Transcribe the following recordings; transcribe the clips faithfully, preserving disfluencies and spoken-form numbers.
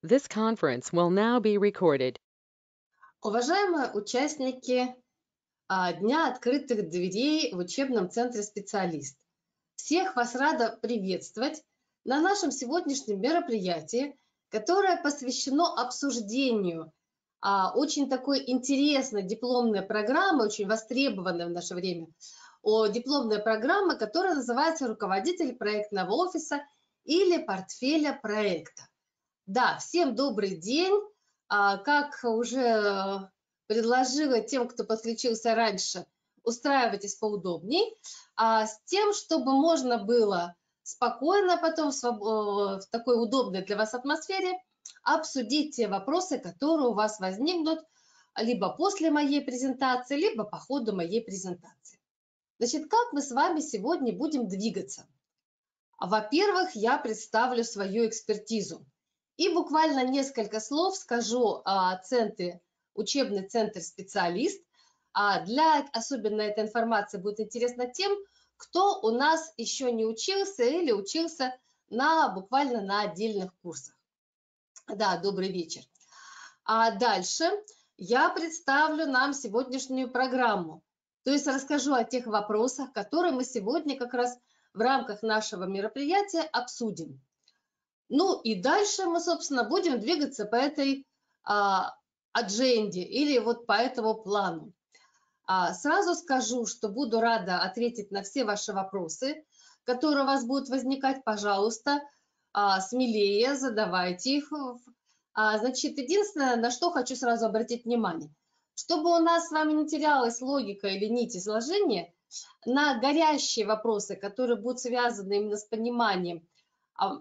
This conference will now be recorded. Уважаемые участники а, Дня открытых дверей в учебном центре «Специалист», всех вас рада приветствовать на нашем сегодняшнем мероприятии, которое посвящено обсуждению а, очень такой интересной дипломной программы, очень востребованной в наше время, о дипломной программы, которая называется «Руководитель проектного офиса» или «Портфеля проекта». Да, всем добрый день. А, Как уже предложила тем, кто подключился раньше, устраивайтесь поудобней, а, с тем, чтобы можно было спокойно потом в, своб... э, в такой удобной для вас атмосфере обсудить те вопросы, которые у вас возникнут либо после моей презентации, либо по ходу моей презентации. Значит, как мы с вами сегодня будем двигаться? Во-первых, я представлю свою экспертизу. И буквально несколько слов скажу о центре, учебный центр «Специалист». А для, особенно эта информация будет интересна тем, кто у нас еще не учился или учился на, буквально на отдельных курсах. Да, добрый вечер. А дальше я представлю нам сегодняшнюю программу. То есть расскажу о тех вопросах, которые мы сегодня как раз в рамках нашего мероприятия обсудим. Ну и дальше мы, собственно, будем двигаться по этой а, адженде или вот по этому плану. А, сразу скажу, что буду рада ответить на все ваши вопросы, которые у вас будут возникать. Пожалуйста, а, смелее задавайте их. А, значит, единственное, на что хочу сразу обратить внимание, чтобы у нас с вами не терялась логика или нить изложения, на горящие вопросы, которые будут связаны именно с пониманием а,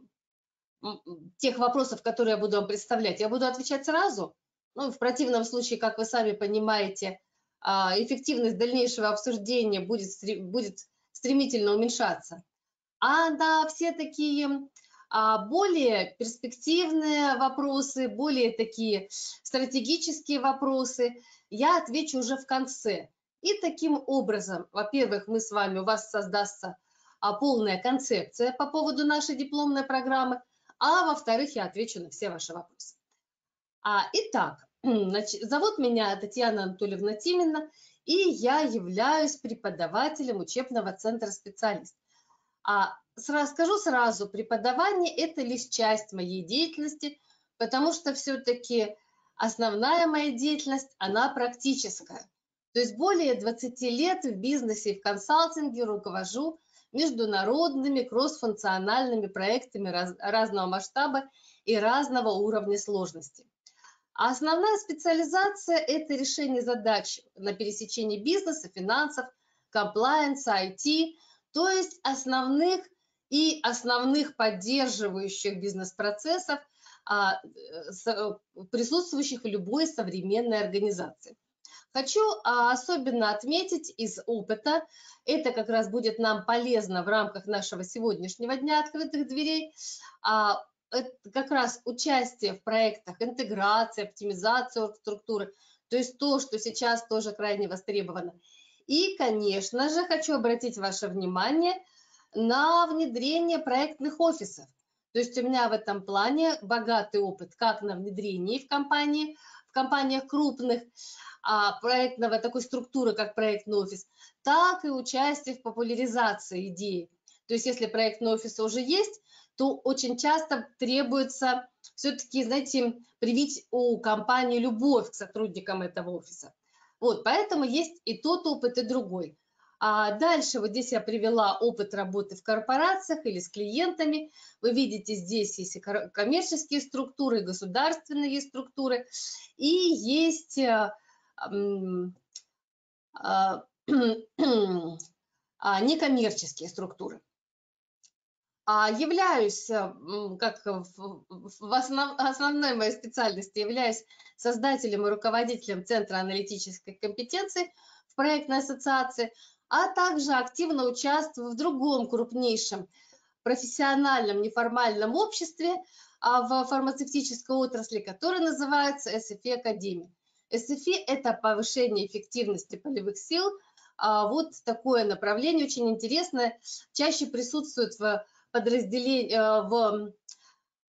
тех вопросов, которые я буду вам представлять, я буду отвечать сразу. Ну, в противном случае, как вы сами понимаете, эффективность дальнейшего обсуждения будет, будет стремительно уменьшаться. А на все такие более перспективные вопросы, более такие стратегические вопросы я отвечу уже в конце. И таким образом, во-первых, мы с вами, у вас создастся полная концепция по поводу нашей дипломной программы, а во-вторых, я отвечу на все ваши вопросы. А, итак, значит, зовут меня Татьяна Анатольевна Тимина, и я являюсь преподавателем учебного центра «Специалист». А, сразу, скажу сразу, преподавание – это лишь часть моей деятельности, потому что все-таки основная моя деятельность, она практическая. То есть более двадцати лет в бизнесе и в консалтинге руковожу международными кроссфункциональными проектами раз, разного масштаба и разного уровня сложности. А основная специализация – это решение задач на пересечении бизнеса, финансов, комплаенса, ай ти, то есть основных и основных поддерживающих бизнес-процессов, присутствующих в любой современной организации. Хочу особенно отметить из опыта, это как раз будет нам полезно в рамках нашего сегодняшнего дня открытых дверей, это как раз участие в проектах интеграции, оптимизации структуры, то есть то, что сейчас тоже крайне востребовано. И, конечно же, хочу обратить ваше внимание на внедрение проектных офисов. То есть у меня в этом плане богатый опыт как на внедрении в компании, в компаниях крупных, а, проектного такой структуры, как проектный офис, так и участие в популяризации идеи. То есть если проектный офис уже есть, то очень часто требуется все-таки, знаете, привить у компании любовь к сотрудникам этого офиса. Вот, поэтому есть и тот опыт, и другой. А дальше вот здесь я привела опыт работы в корпорациях или с клиентами. Вы видите, здесь есть и коммерческие структуры, и государственные структуры, и есть а, а, а, некоммерческие структуры. Являюсь, как в основ, основной моей специальности, являюсь создателем и руководителем Центра аналитической компетенции в проектной ассоциации, а также активно участвую в другом крупнейшем профессиональном неформальном обществе в фармацевтической отрасли, которое называется эс эф и Академия. эс эф и – это повышение эффективности полевых сил. Вот такое направление очень интересное, чаще присутствует в подразделение, в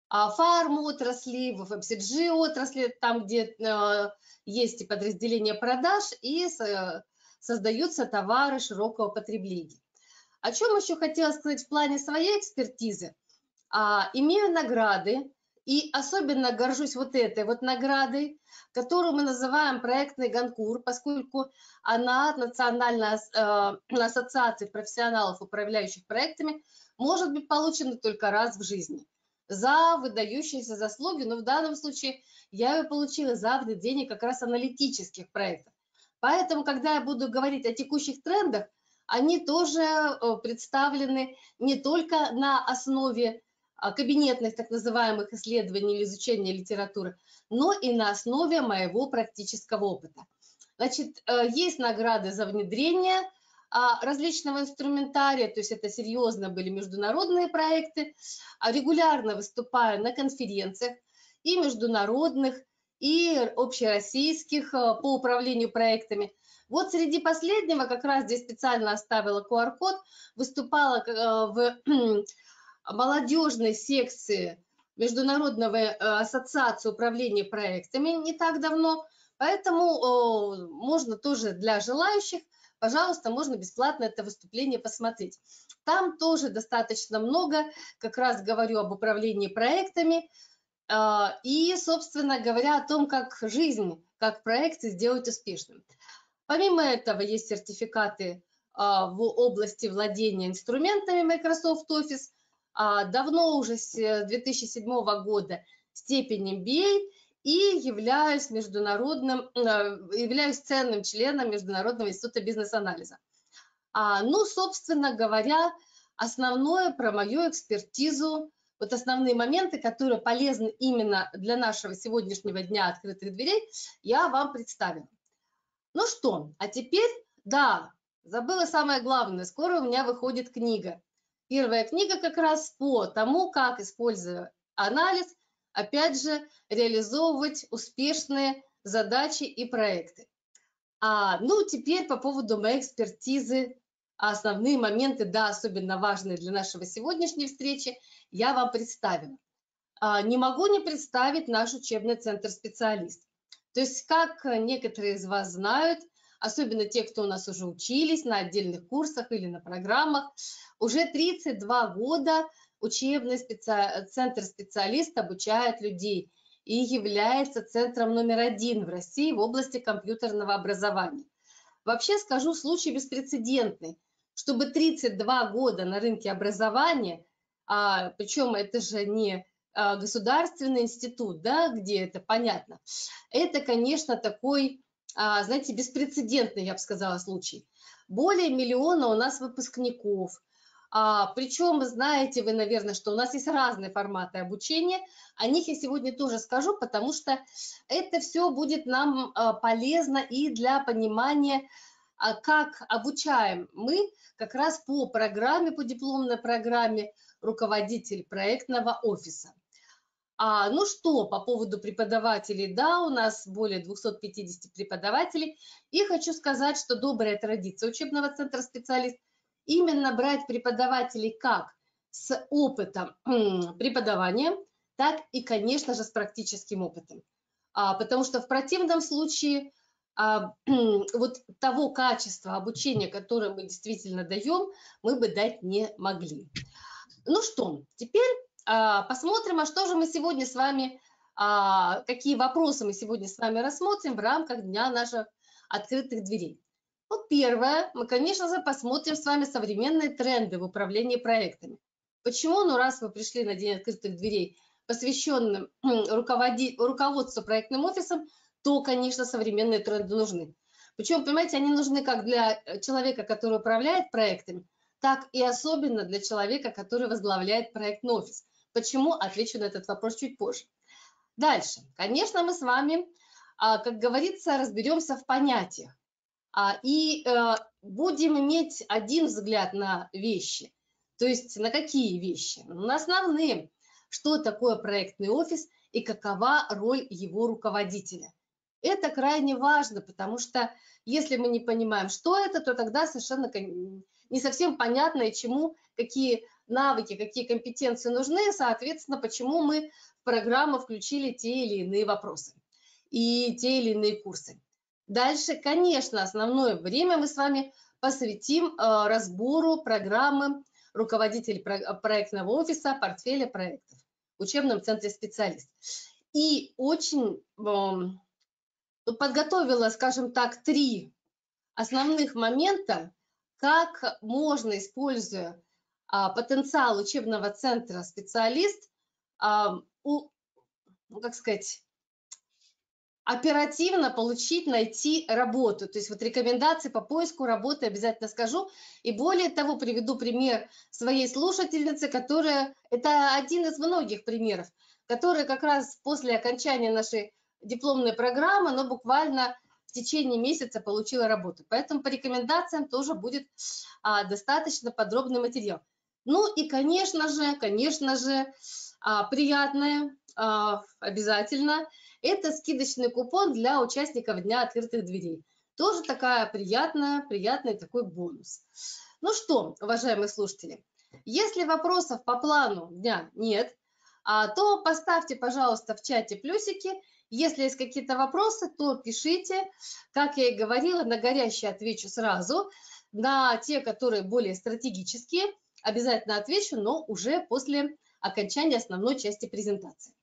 а, фарм-отрасли, в эф эм си джи-отрасли, там, где э, есть и подразделения продаж, и с, создаются товары широкого потребления. О чем еще хотела сказать в плане своей экспертизы? А, имею награды, и особенно горжусь вот этой вот наградой, которую мы называем проектный Гонкур, поскольку она от Национальной э, ассоциации профессионалов, управляющих проектами, может быть получена только раз в жизни за выдающиеся заслуги, но в данном случае я ее получила за внедрение как раз аналитических проектов. Поэтому, когда я буду говорить о текущих трендах, они тоже э, представлены не только на основе а, кабинетных так называемых исследований или изучения литературы, но и на основе моего практического опыта. Значит, э, есть награды за внедрение а, различного инструментария, то есть это серьезно были международные проекты. А регулярно выступаю на конференциях и международных, и общероссийских э, по управлению проектами. Вот среди последнего, как раз здесь специально оставила ку ар код, выступала э, в молодежной секции Международного ассоциации управления проектами не так давно, поэтому можно тоже для желающих, пожалуйста, можно бесплатно это выступление посмотреть. Там тоже достаточно много, как раз говорю об управлении проектами и, собственно говоря, о том, как жизнь, как проекты сделать успешным. Помимо этого есть сертификаты в области владения инструментами Microsoft Office. Давно уже с две тысячи седьмого года степень эм би эй и являюсь международным, являюсь ценным членом Международного института бизнес-анализа. Ну, собственно говоря, основное про мою экспертизу, вот основные моменты, которые полезны именно для нашего сегодняшнего дня открытых дверей, я вам представила. Ну что, а теперь, да, забыла самое главное, скоро у меня выходит книга. Первая книга как раз по тому, как, используя анализ, опять же, реализовывать успешные задачи и проекты. А, ну, теперь по поводу моей экспертизы, основные моменты, да, особенно важные для нашего сегодняшней встречи, я вам представила. А, не могу не представить наш учебный центр «Специалист». То есть, как некоторые из вас знают, особенно те, кто у нас уже учились на отдельных курсах или на программах, уже тридцать два года учебный специ... центр «Специалист» обучает людей и является центром номер один в России в области компьютерного образования. Вообще скажу, случай беспрецедентный, чтобы тридцать два года на рынке образования, а, причем это же не государственный институт, да, где это понятно, это, конечно, такой, знаете, беспрецедентный, я бы сказала, случай. Более миллиона у нас выпускников. А, причем, знаете вы, наверное, что у нас есть разные форматы обучения. О них я сегодня тоже скажу, потому что это все будет нам а, полезно и для понимания, а, как обучаем мы как раз по программе, по дипломной программе руководитель проектного офиса. А, ну что, по поводу преподавателей, да, у нас более двухсот пятидесяти преподавателей. И хочу сказать, что добрая традиция учебного центра «Специалист» именно брать преподавателей как с опытом преподавания, так и, конечно же, с практическим опытом. А, потому что в противном случае а, вот того качества обучения, которое мы действительно даем, мы бы дать не могли. Ну что, теперь а, посмотрим, а что же мы сегодня с вами, а, какие вопросы мы сегодня с вами рассмотрим в рамках Дня наших открытых дверей. Ну, первое, мы, конечно же, посмотрим с вами современные тренды в управлении проектами. Почему? Ну, раз вы пришли на День открытых дверей, посвященным руководи... руководству проектным офисом, то, конечно, современные тренды нужны. Причем, понимаете, они нужны как для человека, который управляет проектами, так и особенно для человека, который возглавляет проектный офис. Почему? Отвечу на этот вопрос чуть позже. Дальше. Конечно, мы с вами, как говорится, разберемся в понятиях и будем иметь один взгляд на вещи. То есть на какие вещи? На основные. Что такое проектный офис и какова роль его руководителя? Это крайне важно, потому что если мы не понимаем, что это, то тогда совершенно не совсем понятно, и чему, какие навыки, какие компетенции нужны, соответственно, почему мы в программу включили те или иные вопросы и те или иные курсы. Дальше, конечно, основное время мы с вами посвятим э, разбору программы руководитель про проектного офиса портфеля проектов в учебном центре «Специалист». И очень э, подготовила, скажем так, три основных момента, как можно, используя а, потенциал учебного центра «Специалист», а, у, ну, как сказать, оперативно получить, найти работу. То есть вот рекомендации по поиску работы обязательно скажу. И более того, приведу пример своей слушательницы, которая, это один из многих примеров, которая как раз после окончания нашей дипломной программы, но буквально в течение месяца получила работу. Поэтому по рекомендациям тоже будет а, достаточно подробный материал. Ну и, конечно же, конечно же, а, приятное а, обязательно. Это скидочный купон для участников Дня открытых дверей. Тоже такая приятная, приятный такой бонус. Ну что, уважаемые слушатели, если вопросов по плану дня нет, то поставьте, пожалуйста, в чате плюсики. Если есть какие-то вопросы, то пишите. Как я и говорила, на горящие отвечу сразу. На те, которые более стратегические, обязательно отвечу, но уже после окончания основной части презентации.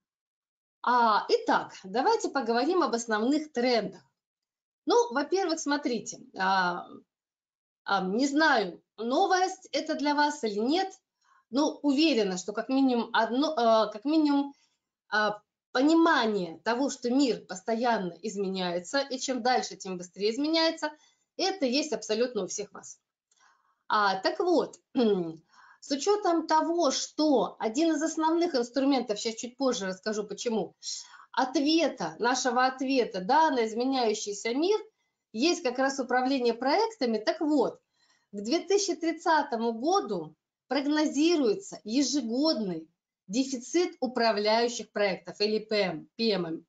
А, итак, давайте поговорим об основных трендах. Ну, во-первых, смотрите, а, а, не знаю, новость это для вас или нет, но уверена, что как минимум, одно, а, как минимум а, понимание того, что мир постоянно изменяется, и чем дальше, тем быстрее изменяется, это есть абсолютно у всех вас. А, так вот, с учетом того, что один из основных инструментов, сейчас чуть позже расскажу почему, ответа, нашего ответа, да, на изменяющийся мир, есть как раз управление проектами. Так вот, к две тысячи тридцатому году прогнозируется ежегодный дефицит управляющих проектов или пи эм, пи эм,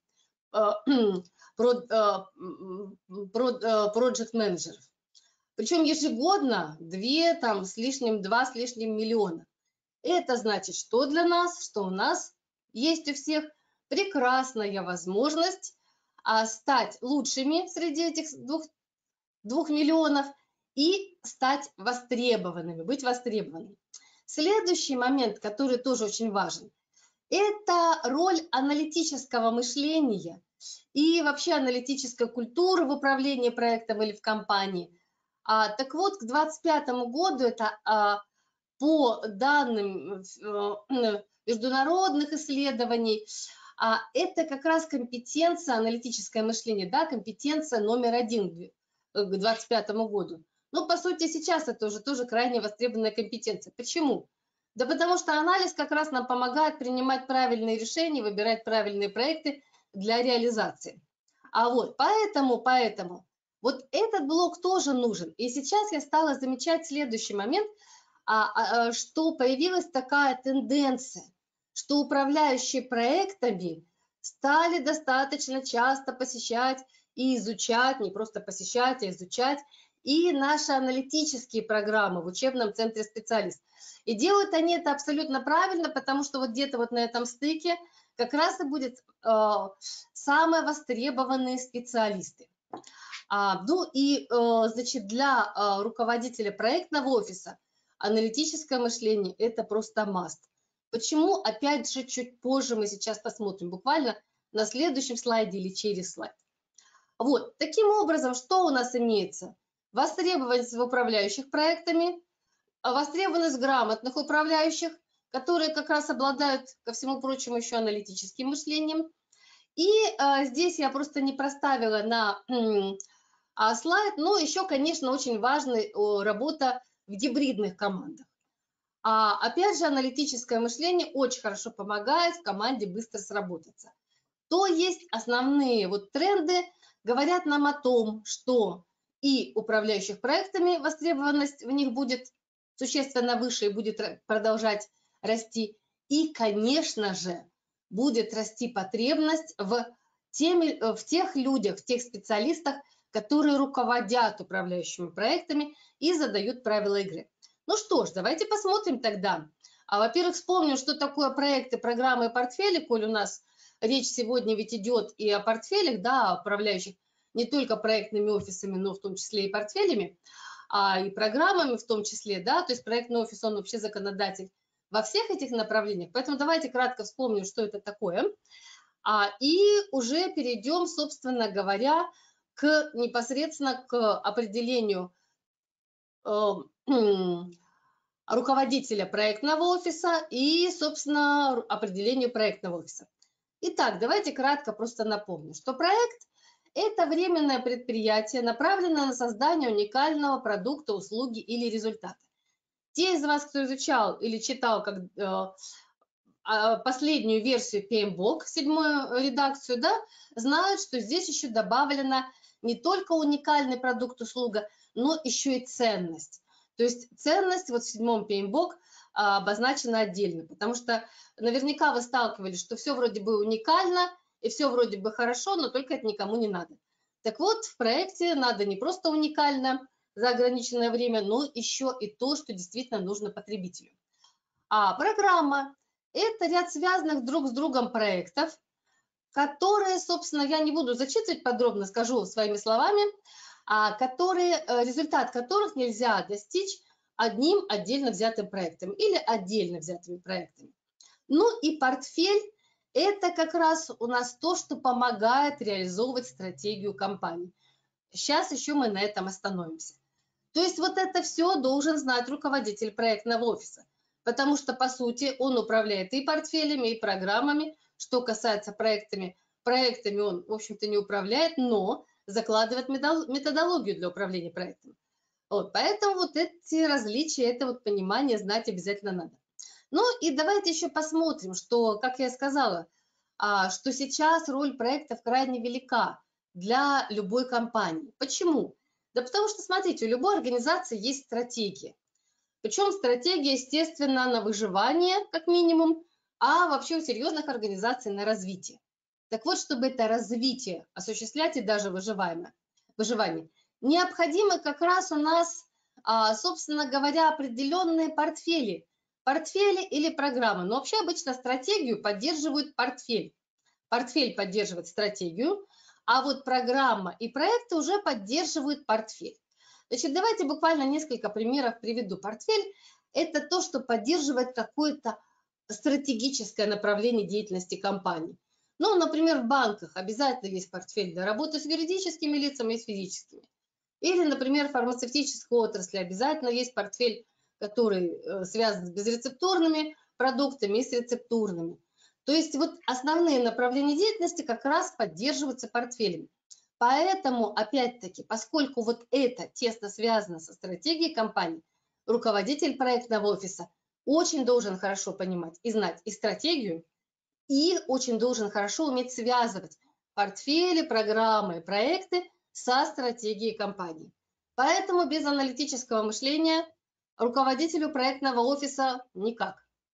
project менеджеров. Причем ежегодно две там с лишним, два с лишним миллиона. Это значит, что для нас, что у нас есть у всех прекрасная возможность а, стать лучшими среди этих двух, двух миллионов и стать востребованными, быть востребованными. Следующий момент, который тоже очень важен, это роль аналитического мышления и вообще аналитической культуры в управлении проектом или в компании. А, так вот, к двадцать пятому году это а, по данным э, международных исследований, а, это как раз компетенция, аналитическое мышление, да, компетенция номер один к двадцать пятому году. Ну, по сути, сейчас это уже тоже крайне востребованная компетенция. Почему? Да потому что анализ как раз нам помогает принимать правильные решения, выбирать правильные проекты для реализации. А вот поэтому, поэтому вот этот блок тоже нужен. И сейчас я стала замечать следующий момент, что появилась такая тенденция, что управляющие проектами стали достаточно часто посещать и изучать, не просто посещать, а изучать, и наши аналитические программы в учебном центре «Специалист». И делают они это абсолютно правильно, потому что вот где-то вот на этом стыке как раз и будет э, самые востребованные специалисты. А, ну и, э, значит, для э, руководителя проектного офиса аналитическое мышление – это просто must. Почему? Опять же, чуть позже мы сейчас посмотрим, буквально на следующем слайде или через слайд. Вот, таким образом, что у нас имеется? Востребованность управляющих проектами, востребованность грамотных управляющих, которые как раз обладают, ко всему прочему, еще аналитическим мышлением. И а, здесь я просто не проставила на а, слайд, но еще, конечно, очень важная работа в гибридных командах. А, опять же, аналитическое мышление очень хорошо помогает в команде быстро сработаться. То есть основные вот тренды говорят нам о том, что и управляющих проектами востребованность в них будет существенно выше и будет продолжать расти. И, конечно же, будет расти потребность в, теми, в тех людях, в тех специалистах, которые руководят управляющими проектами и задают правила игры. Ну что ж, давайте посмотрим тогда. А, во-первых, вспомним, что такое проекты, программы и портфели, коль у нас речь сегодня ведь идет и о портфелях, да, управляющих не только проектными офисами, но в том числе и портфелями, а и программами в том числе, да, то есть проектный офис, он вообще законодатель во всех этих направлениях. Поэтому давайте кратко вспомним, что это такое. А, и уже перейдем, собственно говоря, к непосредственно к определению э, руководителя проектного офиса и, собственно, определению проектного офиса. Итак, давайте кратко просто напомню, что проект – это временное предприятие, направленное на создание уникального продукта, услуги или результата. Те из вас, кто изучал или читал как, э, последнюю версию пи эм бок, седьмую редакцию, да, знают, что здесь еще добавлена не только уникальный продукт, услуга, но еще и ценность. То есть ценность вот в седьмом пи эм бок обозначена отдельно, потому что наверняка вы сталкивались, что все вроде бы уникально и все вроде бы хорошо, но только это никому не надо. Так вот, в проекте надо не просто уникально за ограниченное время, но еще и то, что действительно нужно потребителю. А программа – это ряд связанных друг с другом проектов, которые, собственно, я не буду зачитывать подробно, скажу своими словами, а которые, результат которых нельзя достичь одним отдельно взятым проектом или отдельно взятыми проектами. Ну и портфель – это как раз у нас то, что помогает реализовывать стратегию компании. Сейчас еще мы на этом остановимся. То есть вот это все должен знать руководитель проектного офиса, потому что, по сути, он управляет и портфелями, и программами. Что касается проектами, проектами он, в общем-то, не управляет, но закладывает методологию для управления проектом. Вот, поэтому вот эти различия, это вот понимание знать обязательно надо. Ну и давайте еще посмотрим, что, как я сказала, что сейчас роль проектов крайне велика для любой компании. Почему? Да потому что, смотрите, у любой организации есть стратегия. Причем стратегия, естественно, на выживание, как минимум, а вообще у серьезных организаций на развитие. Так вот, чтобы это развитие осуществлять и даже выживание, выживание необходимы как раз у нас, собственно говоря, определенные портфели. Портфели или программы. Но вообще обычно стратегию поддерживают портфель. Портфель поддерживает стратегию, а вот программа и проекты уже поддерживают портфель. Значит, давайте буквально несколько примеров приведу. Портфель – это то, что поддерживает какое-то стратегическое направление деятельности компании. Ну, например, в банках обязательно есть портфель для работы с юридическими лицами и с физическими. Или, например, в фармацевтической отрасли обязательно есть портфель, который связан с безрецептурными продуктами и с рецептурными. То есть вот основные направления деятельности как раз поддерживаются портфелями. Поэтому, опять-таки, поскольку вот это тесно связано со стратегией компании, руководитель проектного офиса очень должен хорошо понимать и знать и стратегию, и очень должен хорошо уметь связывать портфели, программы, проекты со стратегией компании. Поэтому без аналитического мышления руководителю проектного офиса никак.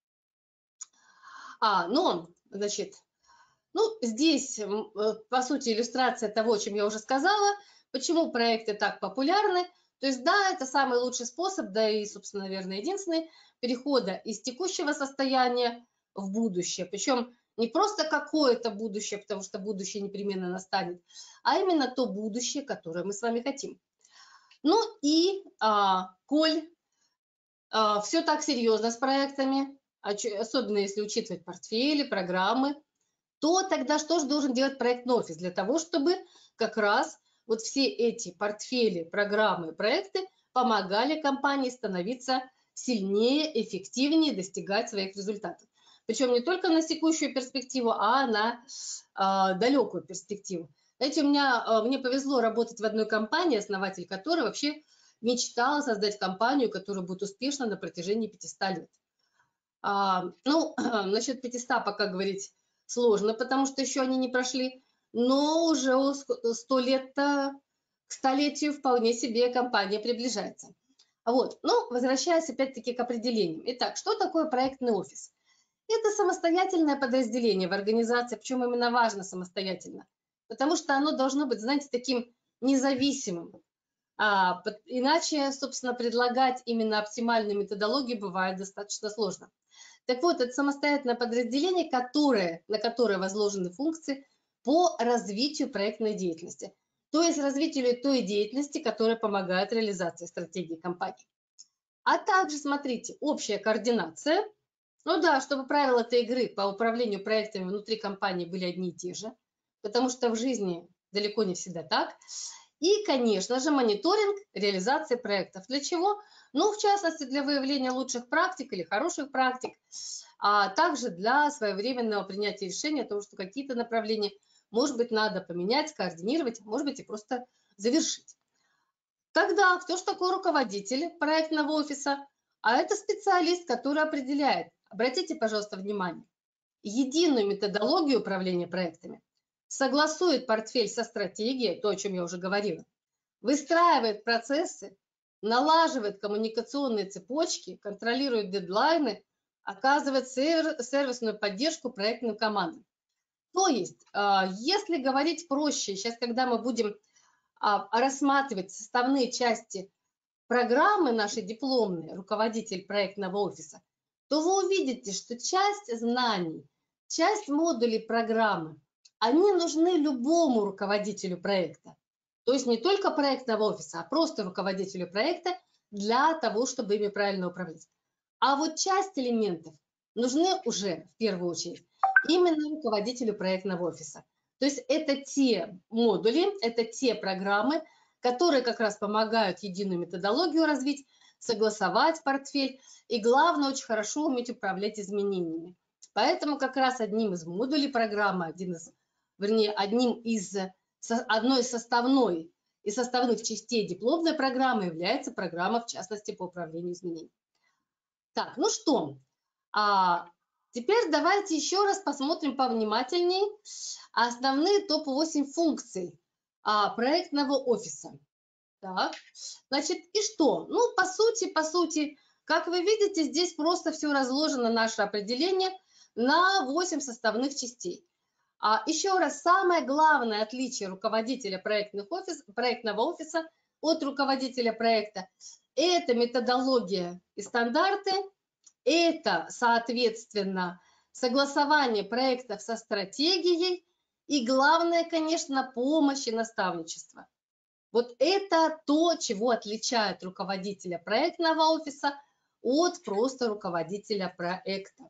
А, ну, значит, ну, здесь, по сути, иллюстрация того, о чем я уже сказала, почему проекты так популярны. То есть, да, это самый лучший способ, да и, собственно, наверное, единственный, перехода из текущего состояния в будущее. Причем не просто какое-то будущее, потому что будущее непременно настанет, а именно то будущее, которое мы с вами хотим. Ну и, а, коль а, все так серьезно с проектами, особенно если учитывать портфели, программы, то тогда что же должен делать проектный офис для того, чтобы как раз вот все эти портфели, программы, проекты помогали компании становиться сильнее, эффективнее, достигать своих результатов. Причем не только на текущую перспективу, а на э, далекую перспективу. Знаете, у меня, э, мне повезло работать в одной компании, основатель которой вообще мечтал создать компанию, которая будет успешна на протяжении пятисот лет. А, ну, насчет пятисот пока говорить сложно, потому что еще они не прошли, но уже сто лет-то к столетию вполне себе компания приближается. Вот, ну, возвращаясь опять-таки к определениям. Итак, что такое проектный офис? Это самостоятельное подразделение в организации, причем именно важно самостоятельно, потому что оно должно быть, знаете, таким независимым. А, под- иначе, собственно, предлагать именно оптимальную методологию бывает достаточно сложно. Так вот, это самостоятельное подразделение, которое, на которое возложены функции по развитию проектной деятельности. То есть развитию той деятельности, которая помогает реализации стратегии компании. А также, смотрите, общая координация. Ну да, чтобы правила этой игры по управлению проектами внутри компании были одни и те же, потому что в жизни далеко не всегда так. И, конечно же, мониторинг реализации проектов. Для чего? Ну, в частности, для выявления лучших практик или хороших практик, а также для своевременного принятия решения о том, что какие-то направления, может быть, надо поменять, скоординировать, может быть, и просто завершить. Тогда кто же такой руководитель проектного офиса? А это специалист, который определяет, обратите, пожалуйста, внимание, единую методологию управления проектами, согласует портфель со стратегией, то, о чем я уже говорила, выстраивает процессы, налаживает коммуникационные цепочки, контролирует дедлайны, оказывает сервисную поддержку проектным командам. То есть, если говорить проще, сейчас, когда мы будем рассматривать составные части программы нашей дипломной «Руководитель проектного офиса», то вы увидите, что часть знаний, часть модулей программы, они нужны любому руководителю проекта. То есть не только проектного офиса, а просто руководителю проекта для того, чтобы ими правильно управлять. А вот часть элементов нужны уже в первую очередь именно руководителю проектного офиса. То есть это те модули, это те программы, которые как раз помогают единую методологию развить, согласовать портфель и, главное, очень хорошо уметь управлять изменениями. Поэтому как раз одним из модулей программы, один из, вернее, одним из, одной составной и составных частей дипломной программы является программа, в частности, по управлению изменениями. Так, ну что, а теперь давайте еще раз посмотрим повнимательней основные топ восемь функций а, проектного офиса. Так, значит, и что? Ну, по сути, по сути, как вы видите, здесь просто все разложено, наше определение, на восемь составных частей. А еще раз, самое главное отличие руководителя проектных офис, проектного офиса от руководителя проекта – это методология и стандарты, это, соответственно, согласование проектов со стратегией и, главное, конечно, помощь и наставничество. Вот это то, чего отличает руководителя проектного офиса от просто руководителя проекта.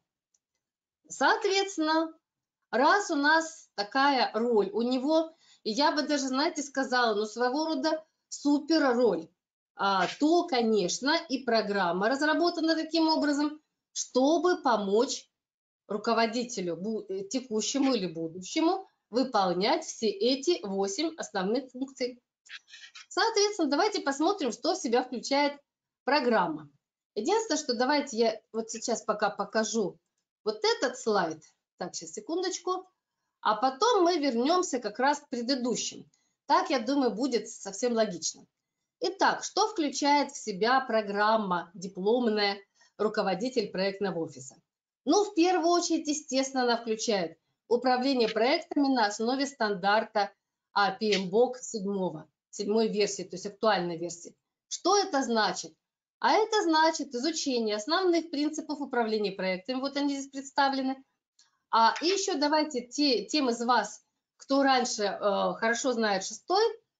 Соответственно, раз у нас такая роль у него, и я бы даже, знаете, сказала, ну, своего рода супер роль, а, то, конечно, и программа разработана таким образом, чтобы помочь руководителю текущему или будущему выполнять все эти восемь основных функций. Соответственно, давайте посмотрим, что в себя включает программа. Единственное, что давайте я вот сейчас пока покажу вот этот слайд. Так, сейчас, секундочку. А потом мы вернемся как раз к предыдущим. Так, я думаю, будет совсем логично. Итак, что включает в себя программа дипломная руководитель проектного офиса? Ну, в первую очередь, естественно, она включает управление проектами на основе стандарта пи эм бок семь, седьмой версии, то есть актуальной версии. Что это значит? А это значит изучение основных принципов управления проектами. Вот они здесь представлены. А и еще давайте те, тем из вас, кто раньше э, хорошо знает шестой,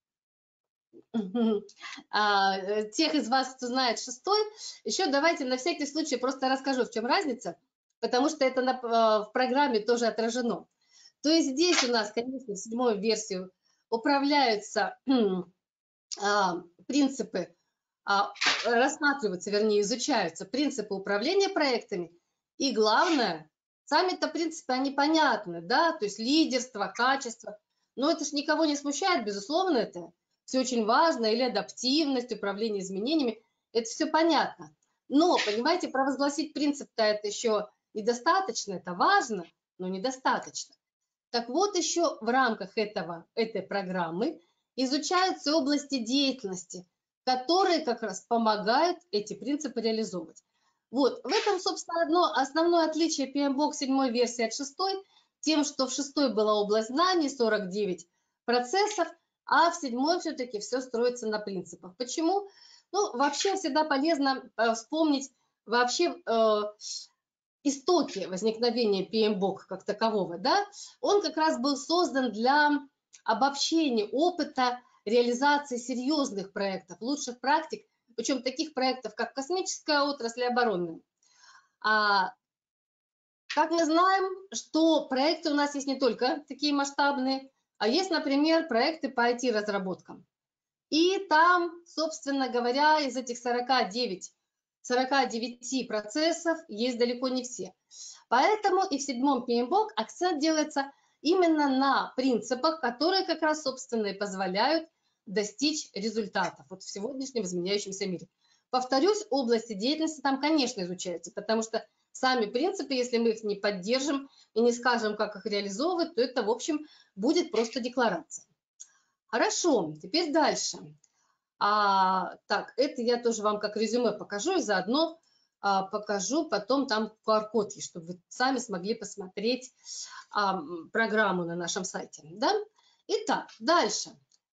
а, тех из вас, кто знает шестой, еще давайте на всякий случай просто расскажу, в чем разница, потому что это на, в программе тоже отражено. То есть здесь у нас, конечно, в седьмой версии управляются а, принципы, а, рассматриваются, вернее, изучаются принципы управления проектами. И главное, сами-то принципы, они понятны, да, то есть лидерство, качество. Но это же никого не смущает, безусловно, это все очень важно, или адаптивность, управление изменениями, это все понятно. Но, понимаете, провозгласить принцип-то это еще недостаточно, это важно, но недостаточно. Так вот, еще в рамках этого, этой программы изучаются области деятельности, которые как раз помогают эти принципы реализовывать. Вот, в этом, собственно, одно основное отличие пи эм бок седьмой версии от шестой, тем, что в шестой была область знаний, сорок девять процессов, а в седьмой все-таки все строится на принципах. Почему? Ну, вообще всегда полезно э, вспомнить вообще э, истоки возникновения пи эм би о си как такового. Да? Он как раз был создан для обобщения опыта реализации серьезных проектов, лучших практик, причем таких проектов, как космическая отрасль и оборонная. А, как мы знаем, что проекты у нас есть не только такие масштабные, а есть, например, проекты по ай ти-разработкам. И там, собственно говоря, из этих сорока девяти, сорока девяти процессов есть далеко не все. Поэтому и в седьмом пи эм би о си акцент делается именно на принципах, которые как раз, собственно, и позволяют достичь результатов вот в сегодняшнем изменяющемся мире. Повторюсь, области деятельности там, конечно, изучаются, потому что сами принципы, если мы их не поддержим и не скажем, как их реализовывать, то это, в общем, будет просто декларация. Хорошо, теперь дальше. А, так, это я тоже вам как резюме покажу и заодно а, покажу потом там ку ар код, чтобы вы сами смогли посмотреть а, программу на нашем сайте. Да? Итак, дальше.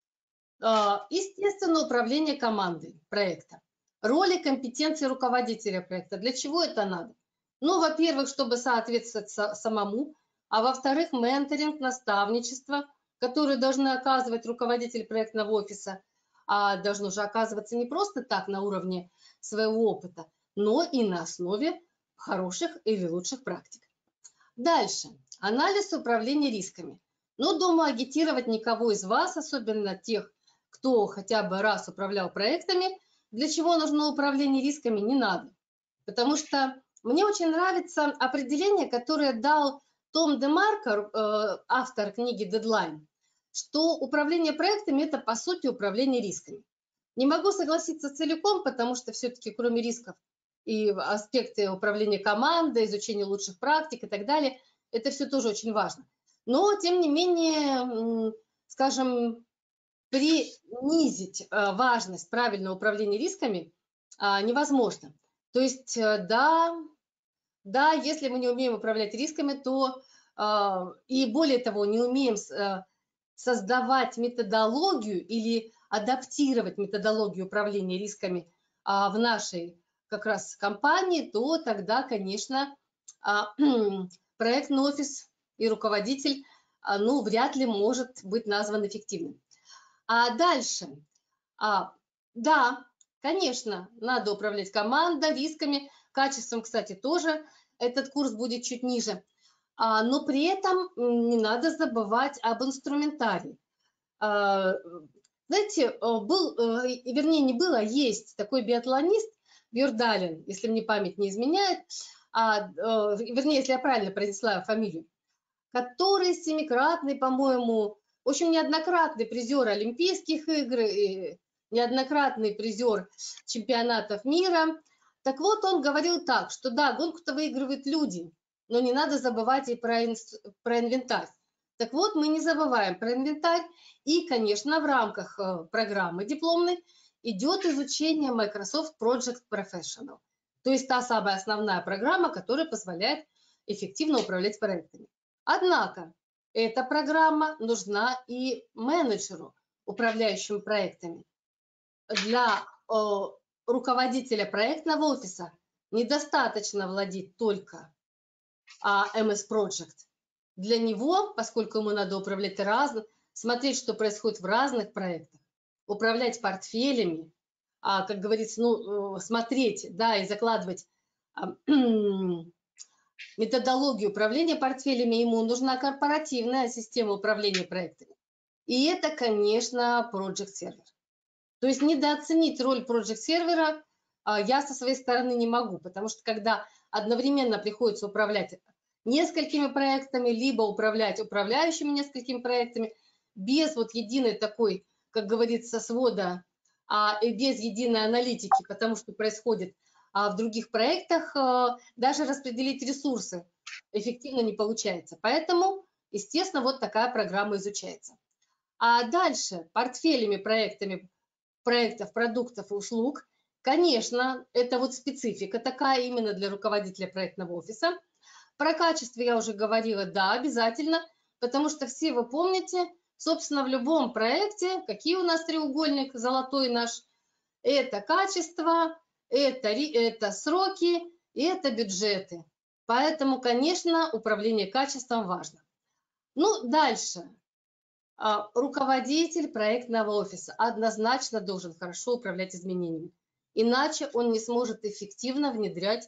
А, естественно, управление командой проекта. Роли и компетенции руководителя проекта. Для чего это надо? Ну, во-первых, чтобы соответствовать самому, а во-вторых, менторинг, наставничество, которые должны оказывать руководитель проектного офиса, а должно же оказываться не просто так на уровне своего опыта, но и на основе хороших или лучших практик. Дальше. Анализ управления рисками. Ну, думаю, агитировать никого из вас, особенно тех, кто хотя бы раз управлял проектами, для чего нужно управление рисками, не надо. Потому что мне очень нравится определение, которое дал Том Демарко, автор книги «Дедлайн», что управление проектами – это, по сути, управление рисками. Не могу согласиться целиком, потому что все-таки кроме рисков и аспекты управления командой, изучения лучших практик и так далее, это все тоже очень важно. Но, тем не менее, скажем, принизить важность правильного управления рисками невозможно. То есть, да, да, если мы не умеем управлять рисками, то и более того, не умеем создавать методологию или адаптировать методологию управления рисками в нашей как раз компании, то тогда, конечно, проектный офис и руководитель, ну, вряд ли может быть назван эффективным. А дальше, а, да, конечно, надо управлять командой, рисками, качеством, кстати, тоже этот курс будет чуть ниже. А, но при этом не надо забывать об инструментарии. А, знаете, был, вернее, не было, есть такой биатлонист Бьордален, если мне память не изменяет, а, вернее, если я правильно произнесла фамилию, который семикратный, по-моему, в общем, неоднократный призер Олимпийских игр, и неоднократный призер чемпионатов мира. Так вот, он говорил так, что да, гонку-то выигрывают люди, но не надо забывать и про, про инвентарь. Так вот, мы не забываем про инвентарь, и, конечно, в рамках программы дипломной идет изучение Microsoft Project Professional, то есть та самая основная программа, которая позволяет эффективно управлять проектами. Однако, эта программа нужна и менеджеру, управляющему проектами. Для э, руководителя проектного офиса недостаточно владеть только а, эм эс Project. Для него, поскольку ему надо управлять разным, смотреть, что происходит в разных проектах, управлять портфелями, а, как говорится, ну, смотреть, да, и закладывать а, методологию управления портфелями, ему нужна корпоративная система управления проектами. И это, конечно, Project Server. То есть недооценить роль Project Server я со своей стороны не могу, потому что когда одновременно приходится управлять несколькими проектами, либо управлять управляющими несколькими проектами, без вот единой такой, как говорится, свода, а без единой аналитики, потому что происходит в других проектах, даже распределить ресурсы эффективно не получается. Поэтому, естественно, вот такая программа изучается. А дальше портфелями, проектами, проектов, продуктов и услуг, конечно, это вот специфика такая именно для руководителя проектного офиса. Про качество я уже говорила, да, обязательно, потому что все вы помните, Собственно, в любом проекте, какие у нас треугольник золотой наш, это качество, это, это сроки и это бюджеты. Поэтому, конечно, управление качеством важно. Ну, дальше. Руководитель проектного офиса однозначно должен хорошо управлять изменениями. Иначе он не сможет эффективно внедрять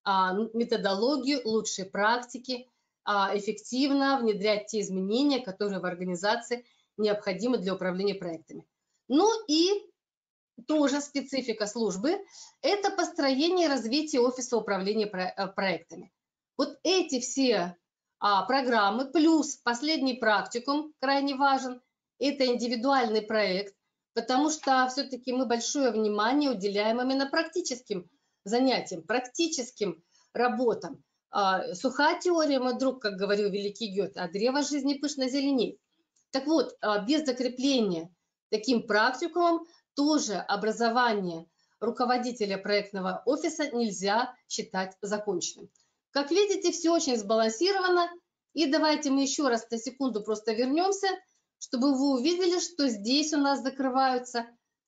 методологию, лучшие практики, эффективно внедрять те изменения, которые в организации необходимы для управления проектами. Ну и тоже специфика службы – это построение и развитие офиса управления проектами. Вот эти все а, программы плюс последний практикум крайне важен – это индивидуальный проект, потому что все-таки мы большое внимание уделяем именно практическим занятиям, практическим работам. А, сухая теория, мой друг, как говорил великий Гёте, а древо жизни пышно зеленеет. Так вот, а, без закрепления таким практикумом тоже образование руководителя проектного офиса нельзя считать законченным. Как видите, все очень сбалансировано. И давайте мы еще раз на секунду просто вернемся, чтобы вы увидели, что здесь у нас закрываются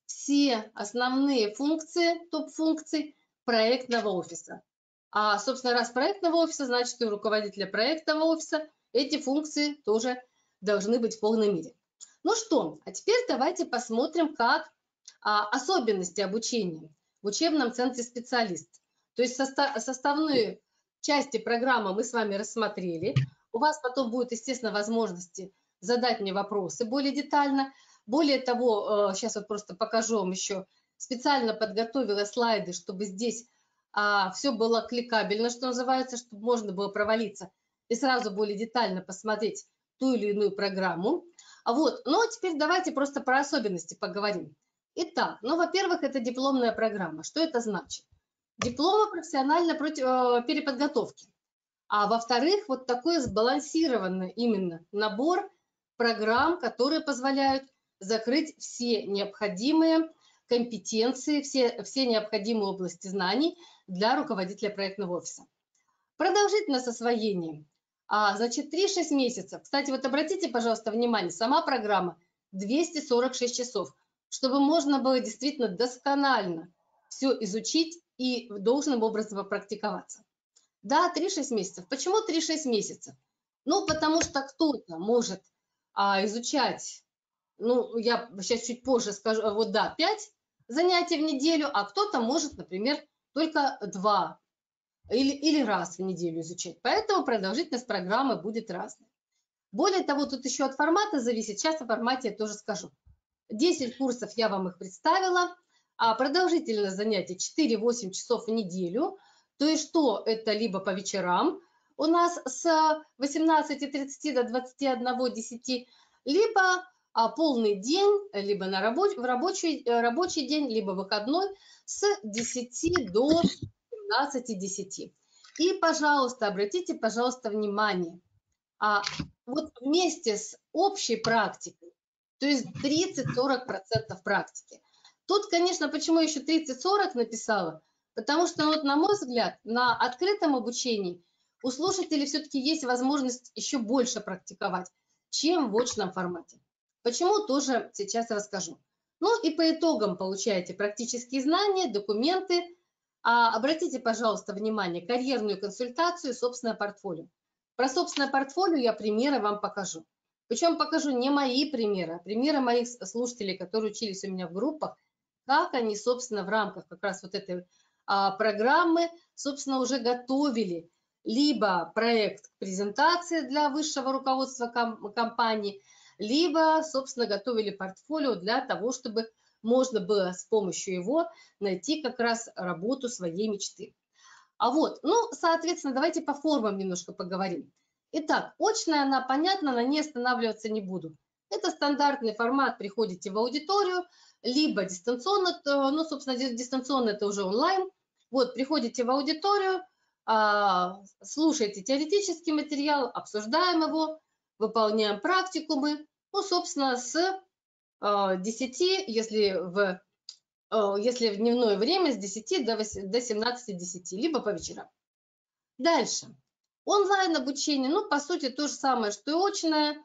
все основные функции, топ-функции проектного офиса. А, собственно, раз проектного офиса, значит, и у руководителя проектного офиса эти функции тоже должны быть в полной мере. Ну что, а теперь давайте посмотрим, как а, особенности обучения в учебном центре специалист. То есть состав, составные части программы мы с вами рассмотрели. У вас потом будет, естественно, возможности задать мне вопросы более детально. Более того, сейчас вот просто покажу вам еще, специально подготовила слайды, чтобы здесь а, все было кликабельно, что называется, чтобы можно было провалиться и сразу более детально посмотреть ту или иную программу. Вот. Ну, а теперь давайте просто про особенности поговорим. Итак, ну, во-первых, это дипломная программа. Что это значит? Дипломы профессиональной переподготовки. А во-вторых, вот такой сбалансированный именно набор программ, которые позволяют закрыть все необходимые компетенции, все, все необходимые области знаний для руководителя проектного офиса. Продолжительность освоения. А, значит, три-шесть месяцев. Кстати, вот обратите, пожалуйста, внимание, сама программа двести сорок шесть часов, чтобы можно было действительно досконально все изучить и должным образом попрактиковаться. Да, три-шесть месяцев. Почему три-шесть месяцев? Ну, потому что кто-то может а, изучать, ну, я сейчас чуть позже скажу, вот да, пять занятий в неделю, а кто-то может, например, только два или, или раз в неделю изучать. Поэтому продолжительность программы будет разной. Более того, тут еще от формата зависит. Сейчас о формате я тоже скажу. десять курсов я вам их представила. А продолжительность занятий четыре-восемь часов в неделю. То есть что? Это либо по вечерам у нас с восемнадцати тридцати до двадцати одного десяти, либо а, полный день, либо на рабоч в рабочий, рабочий день, либо выходной с десяти до семнадцати десяти. И, пожалуйста, обратите, пожалуйста, внимание. А, вот вместе с общей практикой, то есть тридцать-сорок процентов практики. Тут, конечно, почему еще тридцать-сорок написала? Потому что, вот, на мой взгляд, на открытом обучении у слушателей все-таки есть возможность еще больше практиковать, чем в очном формате. Почему, тоже сейчас расскажу. Ну и по итогам получаете практические знания, документы. А, обратите, пожалуйста, внимание, карьерную консультацию, собственное портфолио. Про собственное портфолио я примеры вам покажу. Причем покажу не мои примеры, а примеры моих слушателей, которые учились у меня в группах, как они, собственно, в рамках как раз вот этой а, программы, собственно, уже готовили либо проект презентации для высшего руководства ком компании, либо, собственно, готовили портфолио для того, чтобы можно было с помощью его найти как раз работу своей мечты. А вот, ну, соответственно, давайте по формам немножко поговорим. Итак, очная, она понятна, на ней останавливаться не буду. Это стандартный формат, приходите в аудиторию, либо дистанционно, ну, собственно, дистанционно это уже онлайн. Вот, приходите в аудиторию, слушаете теоретический материал, обсуждаем его, выполняем практикумы, ну, собственно, с десяти, если в, если в дневное время, с десяти до семнадцати десяти, либо по вечерам. Дальше. Онлайн обучение, ну, по сути, то же самое, что и очное.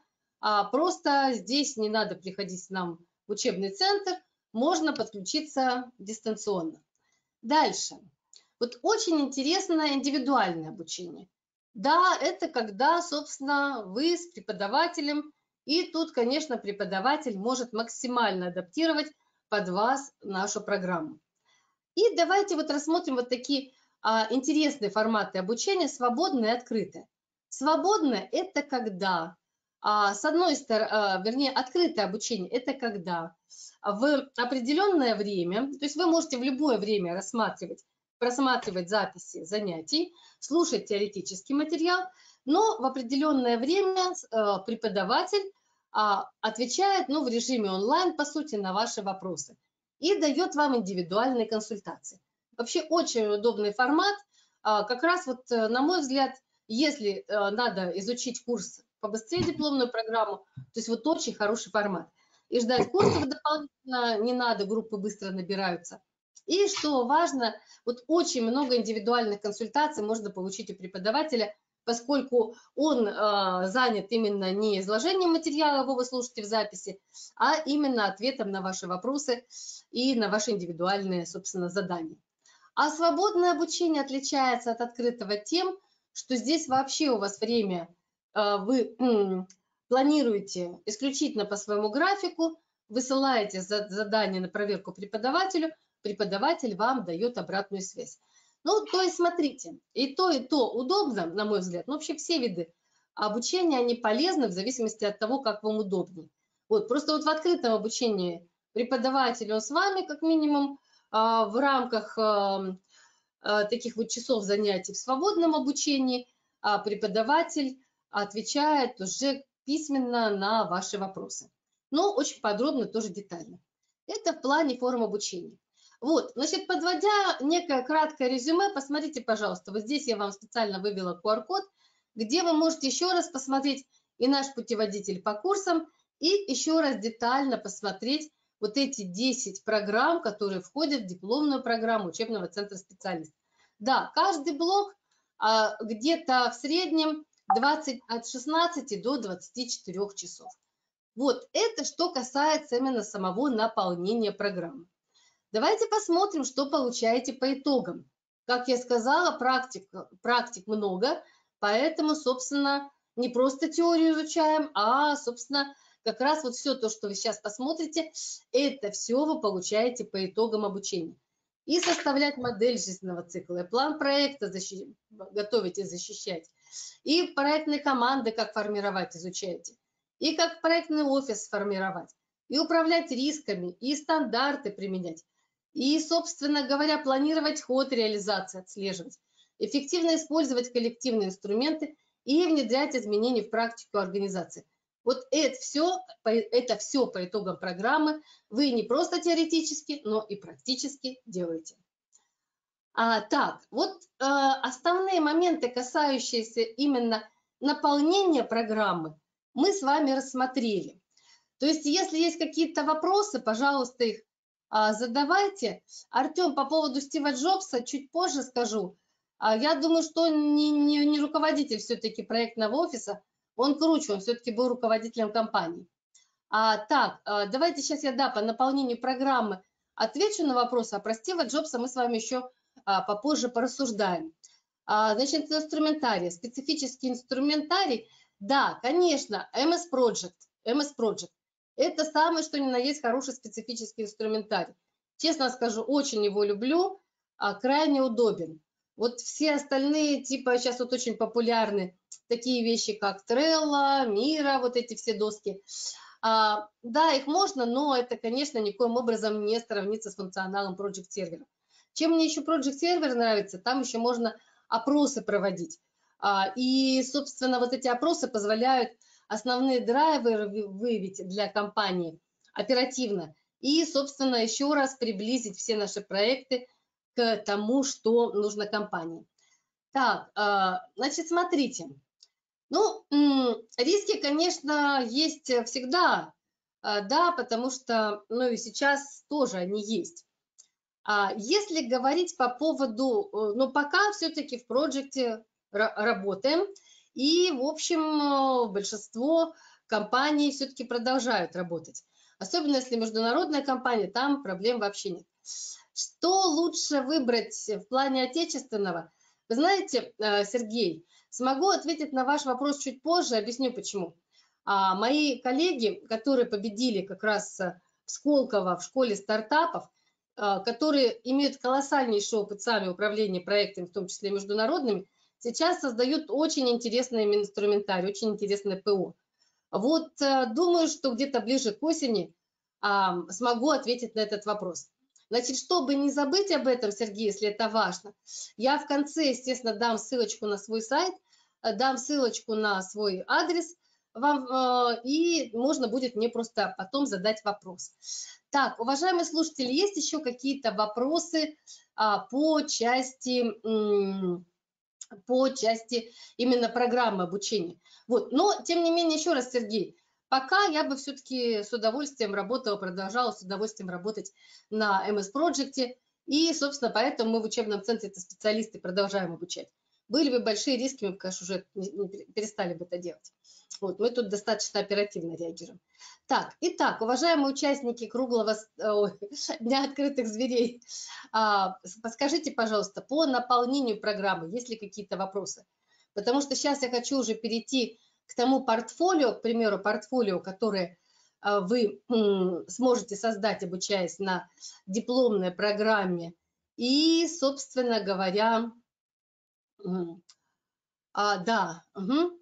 А просто здесь не надо приходить к нам в учебный центр, можно подключиться дистанционно. Дальше. Вот очень интересно индивидуальное обучение. Да, это когда, собственно, вы с преподавателем, и тут, конечно, преподаватель может максимально адаптировать под вас нашу программу. И давайте вот рассмотрим вот такие а, интересные форматы обучения, свободное и открытое. Свободное – это когда, а, с одной стороны, а, вернее, открытое обучение – это когда в определенное время, то есть вы можете в любое время рассматривать, просматривать записи занятий, слушать теоретический материал, но в определенное время а, преподаватель а, отвечает, ну, в режиме онлайн, по сути, на ваши вопросы и дает вам индивидуальные консультации. Вообще очень удобный формат. Как раз вот, на мой взгляд, если надо изучить курс побыстрее, дипломную программу, то есть вот очень хороший формат. И ждать курсов дополнительно не надо, группы быстро набираются. И что важно, вот очень много индивидуальных консультаций можно получить у преподавателя, поскольку он э, занят именно не изложением материала, его вы слушаете в записи, а именно ответом на ваши вопросы и на ваши индивидуальные, собственно, задания. А свободное обучение отличается от открытого тем, что здесь вообще у вас время, э, вы э, планируете исключительно по своему графику, высылаете задание на проверку преподавателю, преподаватель вам дает обратную связь. Ну, то есть, смотрите, и то, и то удобно, на мой взгляд. Ну, вообще все виды обучения, они полезны в зависимости от того, как вам удобнее. Вот, просто вот в открытом обучении преподаватель, он с вами, как минимум, в рамках таких вот часов занятий. В свободном обучении преподаватель отвечает уже письменно на ваши вопросы. Но очень подробно, тоже детально. Это в плане форм обучения. Вот, значит, подводя некое краткое резюме, посмотрите, пожалуйста, вот здесь я вам специально вывела ку ар код, где вы можете еще раз посмотреть и наш путеводитель по курсам, и еще раз детально посмотреть вот эти десять программ, которые входят в дипломную программу учебного центра специалист. Да, каждый блок а, где-то в среднем двадцать, от шестнадцати до двадцати четырёх часов. Вот это что касается именно самого наполнения программы. Давайте посмотрим, что получаете по итогам. Как я сказала, практик, практик много, поэтому, собственно, не просто теорию изучаем, а, собственно, как раз вот все то, что вы сейчас посмотрите, это все вы получаете по итогам обучения. И составлять модель жизненного цикла, и план проекта защищ... готовить и защищать, и проектные команды как формировать изучаете, и как проектный офис сформировать, и управлять рисками, и стандарты применять. И, собственно говоря, планировать ход реализации, отслеживать, эффективно использовать коллективные инструменты и внедрять изменения в практику организации. Вот это все, это все по итогам программы вы не просто теоретически, но и практически делаете. А, так, вот э, основные моменты, касающиеся именно наполнения программы, мы с вами рассмотрели. То есть, если есть какие-то вопросы, пожалуйста, их задавайте. Артем, по поводу Стива Джобса чуть позже скажу. Я думаю, что он не, не, не руководитель все-таки проектного офиса, он круче, он все-таки был руководителем компании. А, так, давайте сейчас я, да, по наполнению программы отвечу на вопросы, а про Стива Джобса мы с вами еще а, попозже порассуждаем. А, значит, инструментарий, специфический инструментарий, да, конечно, эм эс Project, эм эс Project. Это самое, что ни на есть хороший специфический инструментарий. Честно скажу, очень его люблю, а крайне удобен. Вот все остальные, типа, сейчас вот очень популярны такие вещи, как Trello, Miro, вот эти все доски. А, да, их можно, но это, конечно, никоим образом не сравнится с функционалом Project Server. Чем мне еще Project Server нравится, там еще можно опросы проводить. А, и, собственно, вот эти опросы позволяют основные драйверы выявить для компании оперативно и, собственно, еще раз приблизить все наши проекты к тому, что нужно компании. Так, значит, смотрите. Ну, риски, конечно, есть всегда, да, потому что, ну и сейчас тоже они есть. Если говорить по поводу, ну, пока все-таки в проекте работаем, и, в общем, большинство компании все-таки продолжают работать. Особенно если международная компания, там проблем вообще нет. Что лучше выбрать в плане отечественного? Вы знаете, Сергей, смогу ответить на ваш вопрос чуть позже, объясню почему. А мои коллеги, которые победили как раз в Сколково в школе стартапов, которые имеют колоссальнейший опыт сами управления проектами, в том числе международными, сейчас создают очень интересный инструментарий, очень интересное ПО. Вот думаю, что где-то ближе к осени а, смогу ответить на этот вопрос. Значит, чтобы не забыть об этом, Сергей, если это важно, я в конце, естественно, дам ссылочку на свой сайт, дам ссылочку на свой адрес, вам, э, и можно будет мне просто потом задать вопрос. Так, уважаемые слушатели, есть еще какие-то вопросы а, по части... по части именно программы обучения. Вот. Но, тем не менее, еще раз, Сергей, пока я бы все-таки с удовольствием работала, продолжала с удовольствием работать на эм эс Project, и, собственно, поэтому мы в учебном центре это специалисты продолжаем обучать. Были бы большие риски, мы бы, конечно, уже не, не перестали бы это делать. Вот, мы тут достаточно оперативно реагируем. Так, итак, уважаемые участники круглого ой, дня открытых зверей, а, подскажите, пожалуйста, по наполнению программы, есть ли какие-то вопросы? Потому что сейчас я хочу уже перейти к тому портфолио, к примеру, портфолио, которое а, вы м, сможете создать, обучаясь на дипломной программе. И, собственно говоря, м, а, да, угу.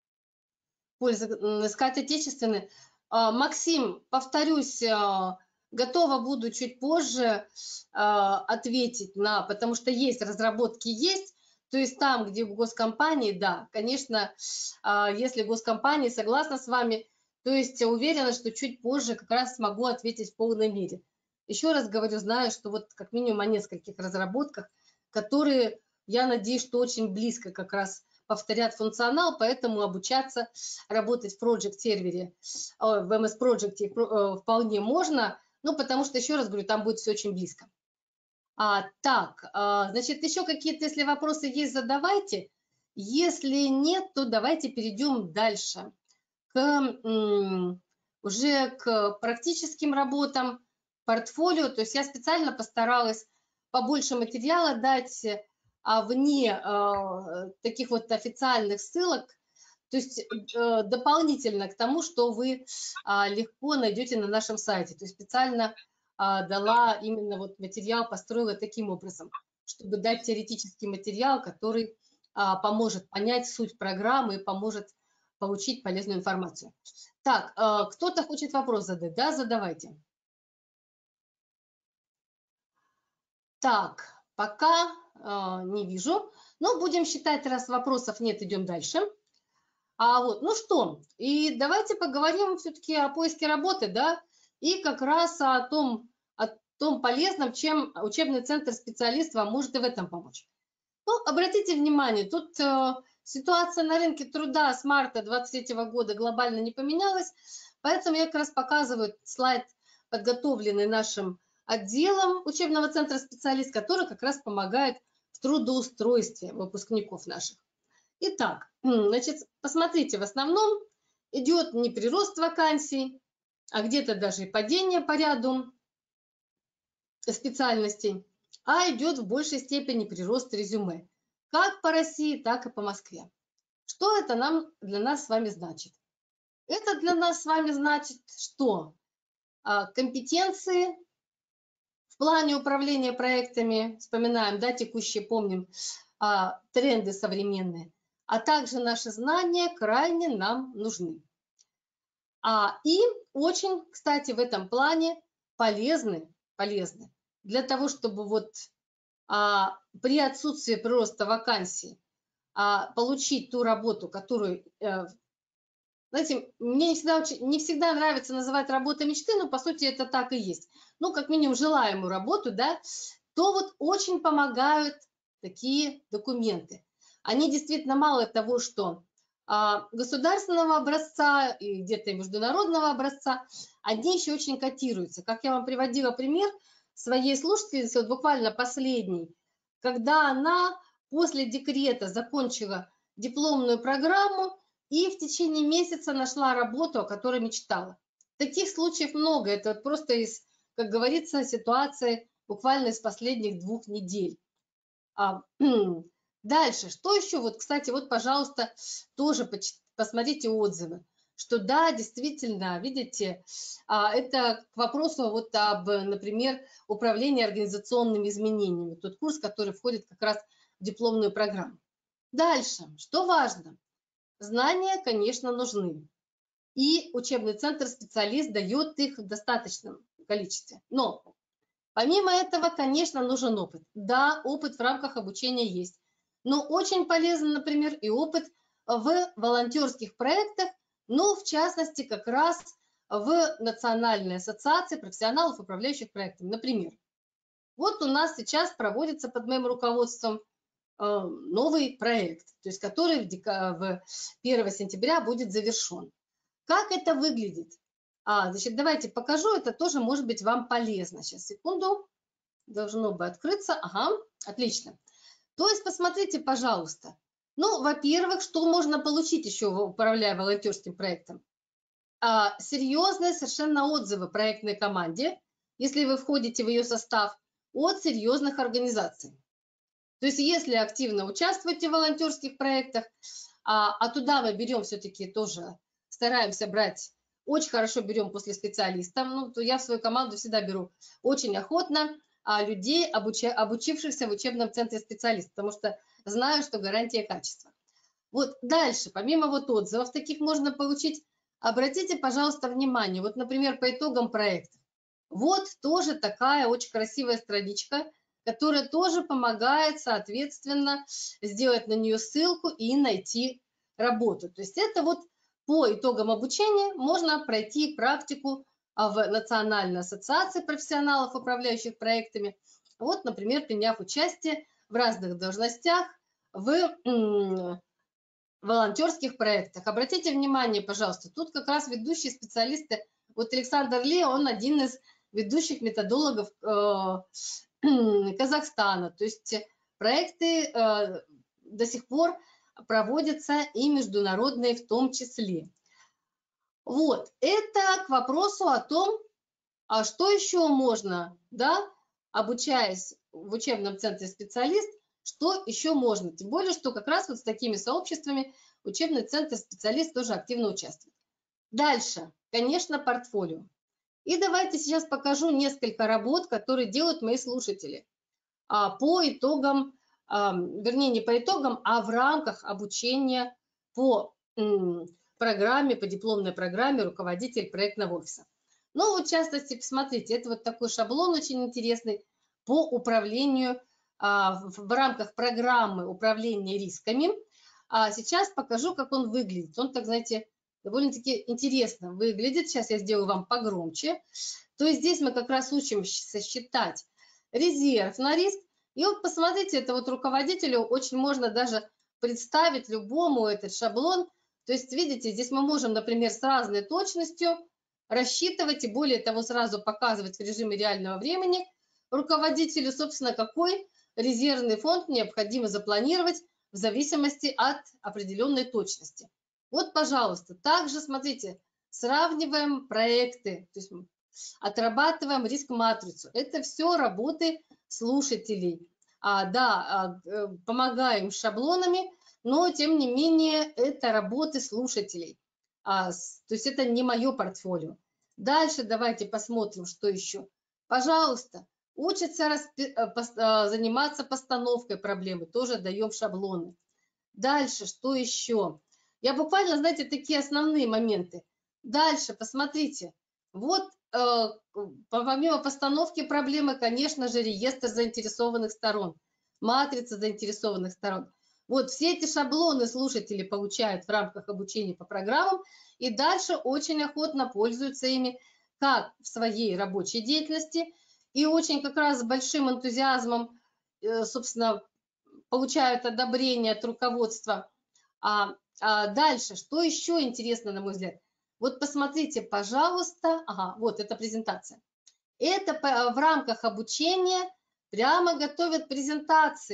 искать отечественные. Максим, повторюсь, готова буду чуть позже ответить на, потому что есть разработки, есть, то есть там, где в госкомпании, да, конечно, если госкомпания согласна с вами, то есть уверена, что чуть позже как раз смогу ответить в полной мере. Еще раз говорю, знаю, что вот как минимум о нескольких разработках, которые, я надеюсь, что очень близко как раз повторят функционал, поэтому обучаться, работать в Project сервере, в эм эс Project вполне можно, ну, потому что, еще раз говорю, там будет все очень близко. А, так, а, значит, еще какие-то, если вопросы есть, задавайте. Если нет, то давайте перейдем дальше к, уже к практическим работам, портфолио. То есть я специально постаралась побольше материала дать, а вне э, таких вот официальных ссылок, то есть э, дополнительно к тому, что вы э, легко найдете на нашем сайте. То есть специально э, дала именно вот материал, построила таким образом, чтобы дать теоретический материал, который э, поможет понять суть программы и поможет получить полезную информацию. Так, э, кто-то хочет вопрос задать? Да, задавайте. Так, пока э, не вижу. Но будем считать, раз вопросов нет, идем дальше. А вот, ну что, и давайте поговорим все-таки о поиске работы, да, и как раз о том, о том полезном, чем учебный центр специалист вам может и в этом помочь. Ну, обратите внимание, тут э, ситуация на рынке труда с марта две тысячи двадцать третьего года глобально не поменялась, поэтому я как раз показываю слайд, подготовленный нашим отделом учебного центра специалист, который как раз помогает в трудоустройстве выпускников наших. Итак, значит, посмотрите, в основном идет не прирост вакансий, а где-то даже и падение по ряду специальностей, а идет в большей степени прирост резюме, как по России, так и по Москве. Что это нам, для нас с вами значит? Это для нас с вами значит, что а, компетенции в плане управления проектами, вспоминаем, да, текущие, помним, а, тренды современные, а также наши знания крайне нам нужны. А, и очень, кстати, в этом плане полезны, полезны для того, чтобы вот а, при отсутствии прироста вакансий а, получить ту работу, которую, а, знаете, мне не всегда, не всегда нравится называть работой мечты, но по сути это так и есть. Ну, как минимум желаемую работу, да, то вот очень помогают такие документы. Они действительно мало того, что а, государственного образца и где-то и международного образца, они еще очень котируются. Как я вам приводила пример своей слушательницы, вот буквально последний, когда она после декрета закончила дипломную программу и в течение месяца нашла работу, о которой мечтала. Таких случаев много, это вот просто из, как говорится, ситуации буквально из последних двух недель. А, дальше, что еще? Вот, кстати, вот, пожалуйста, тоже посмотрите отзывы, что да, действительно, видите, а, это к вопросу вот об, например, управлении организационными изменениями, тот курс, который входит как раз в дипломную программу. Дальше, что важно? Знания, конечно, нужны. И учебный центр-специалист дает их в достаточном количестве. Но помимо этого, конечно, нужен опыт. Да, опыт в рамках обучения есть. Но очень полезен, например, и опыт в волонтерских проектах, ну, в частности, как раз в Национальной ассоциации профессионалов, управляющих проектами. Например, вот у нас сейчас проводится под моим руководством новый проект, то есть который в первого сентября будет завершен. Как это выглядит? А, значит, давайте покажу, это тоже может быть вам полезно. Сейчас, секунду, должно бы открыться. Ага, отлично. То есть посмотрите, пожалуйста. Ну, во-первых, что можно получить еще, управляя волонтерским проектом? А, серьезные совершенно отзывы проектной команде, если вы входите в ее состав, от серьезных организаций. То есть если активно участвуете в волонтерских проектах, а, а туда мы берем все-таки тоже, стараемся брать, очень хорошо берем после специалистов, ну, то я в свою команду всегда беру очень охотно а, людей, обуча, обучившихся в учебном центре специалистов, потому что знаю, что гарантия качества. Вот дальше, помимо вот отзывов таких можно получить, обратите, пожалуйста, внимание, вот, например, по итогам проекта. Вот тоже такая очень красивая страничка, которая тоже помогает, соответственно, сделать на нее ссылку и найти работу. То есть это вот по итогам обучения можно пройти практику в Национальной ассоциации профессионалов, управляющих проектами. Вот, например, приняв участие в разных должностях в волонтерских проектах. Обратите внимание, пожалуйста, тут как раз ведущие специалисты. Вот Александр Ли, он один из ведущих методологов Казахстана. То есть проекты э, до сих пор проводятся и международные в том числе. Вот, это к вопросу о том, а что еще можно, да, обучаясь в учебном центре специалист, что еще можно. Тем более, что как раз вот с такими сообществами учебный центр специалист тоже активно участвует. Дальше, конечно, портфолио. И давайте сейчас покажу несколько работ, которые делают мои слушатели по итогам, вернее, не по итогам, а в рамках обучения по программе, по дипломной программе руководитель проектного офиса. Ну, вот в частности, посмотрите, это вот такой шаблон очень интересный по управлению в рамках программы управления рисками. Сейчас покажу, как он выглядит. Он, так знаете, довольно-таки интересно выглядит. Сейчас я сделаю вам погромче. То есть здесь мы как раз учимся считать резерв на риск. И вот посмотрите, это вот руководителю очень можно даже представить любому этот шаблон. То есть, видите, здесь мы можем, например, с разной точностью рассчитывать и более того сразу показывать в режиме реального времени руководителю, собственно, какой резервный фонд необходимо запланировать в зависимости от определенной точности. Вот, пожалуйста, также, смотрите, сравниваем проекты, то есть отрабатываем риск-матрицу. Это все работы слушателей. А, да, а, помогаем шаблонами, но, тем не менее, это работы слушателей. А, то есть это не мое портфолио. Дальше давайте посмотрим, что еще. Пожалуйста, учатся распи- заниматься постановкой проблемы, тоже даем шаблоны. Дальше, что еще? Я буквально, знаете, такие основные моменты. Дальше, посмотрите. Вот э, помимо постановки проблемы, конечно же, реестр заинтересованных сторон, матрица заинтересованных сторон. Вот все эти шаблоны слушатели получают в рамках обучения по программам и дальше очень охотно пользуются ими как в своей рабочей деятельности и очень как раз с большим энтузиазмом, э, собственно, получают одобрение от руководства. А, а дальше, что еще интересно, на мой взгляд? Вот посмотрите, пожалуйста, ага, вот эта презентация. Это в рамках обучения прямо готовят презентации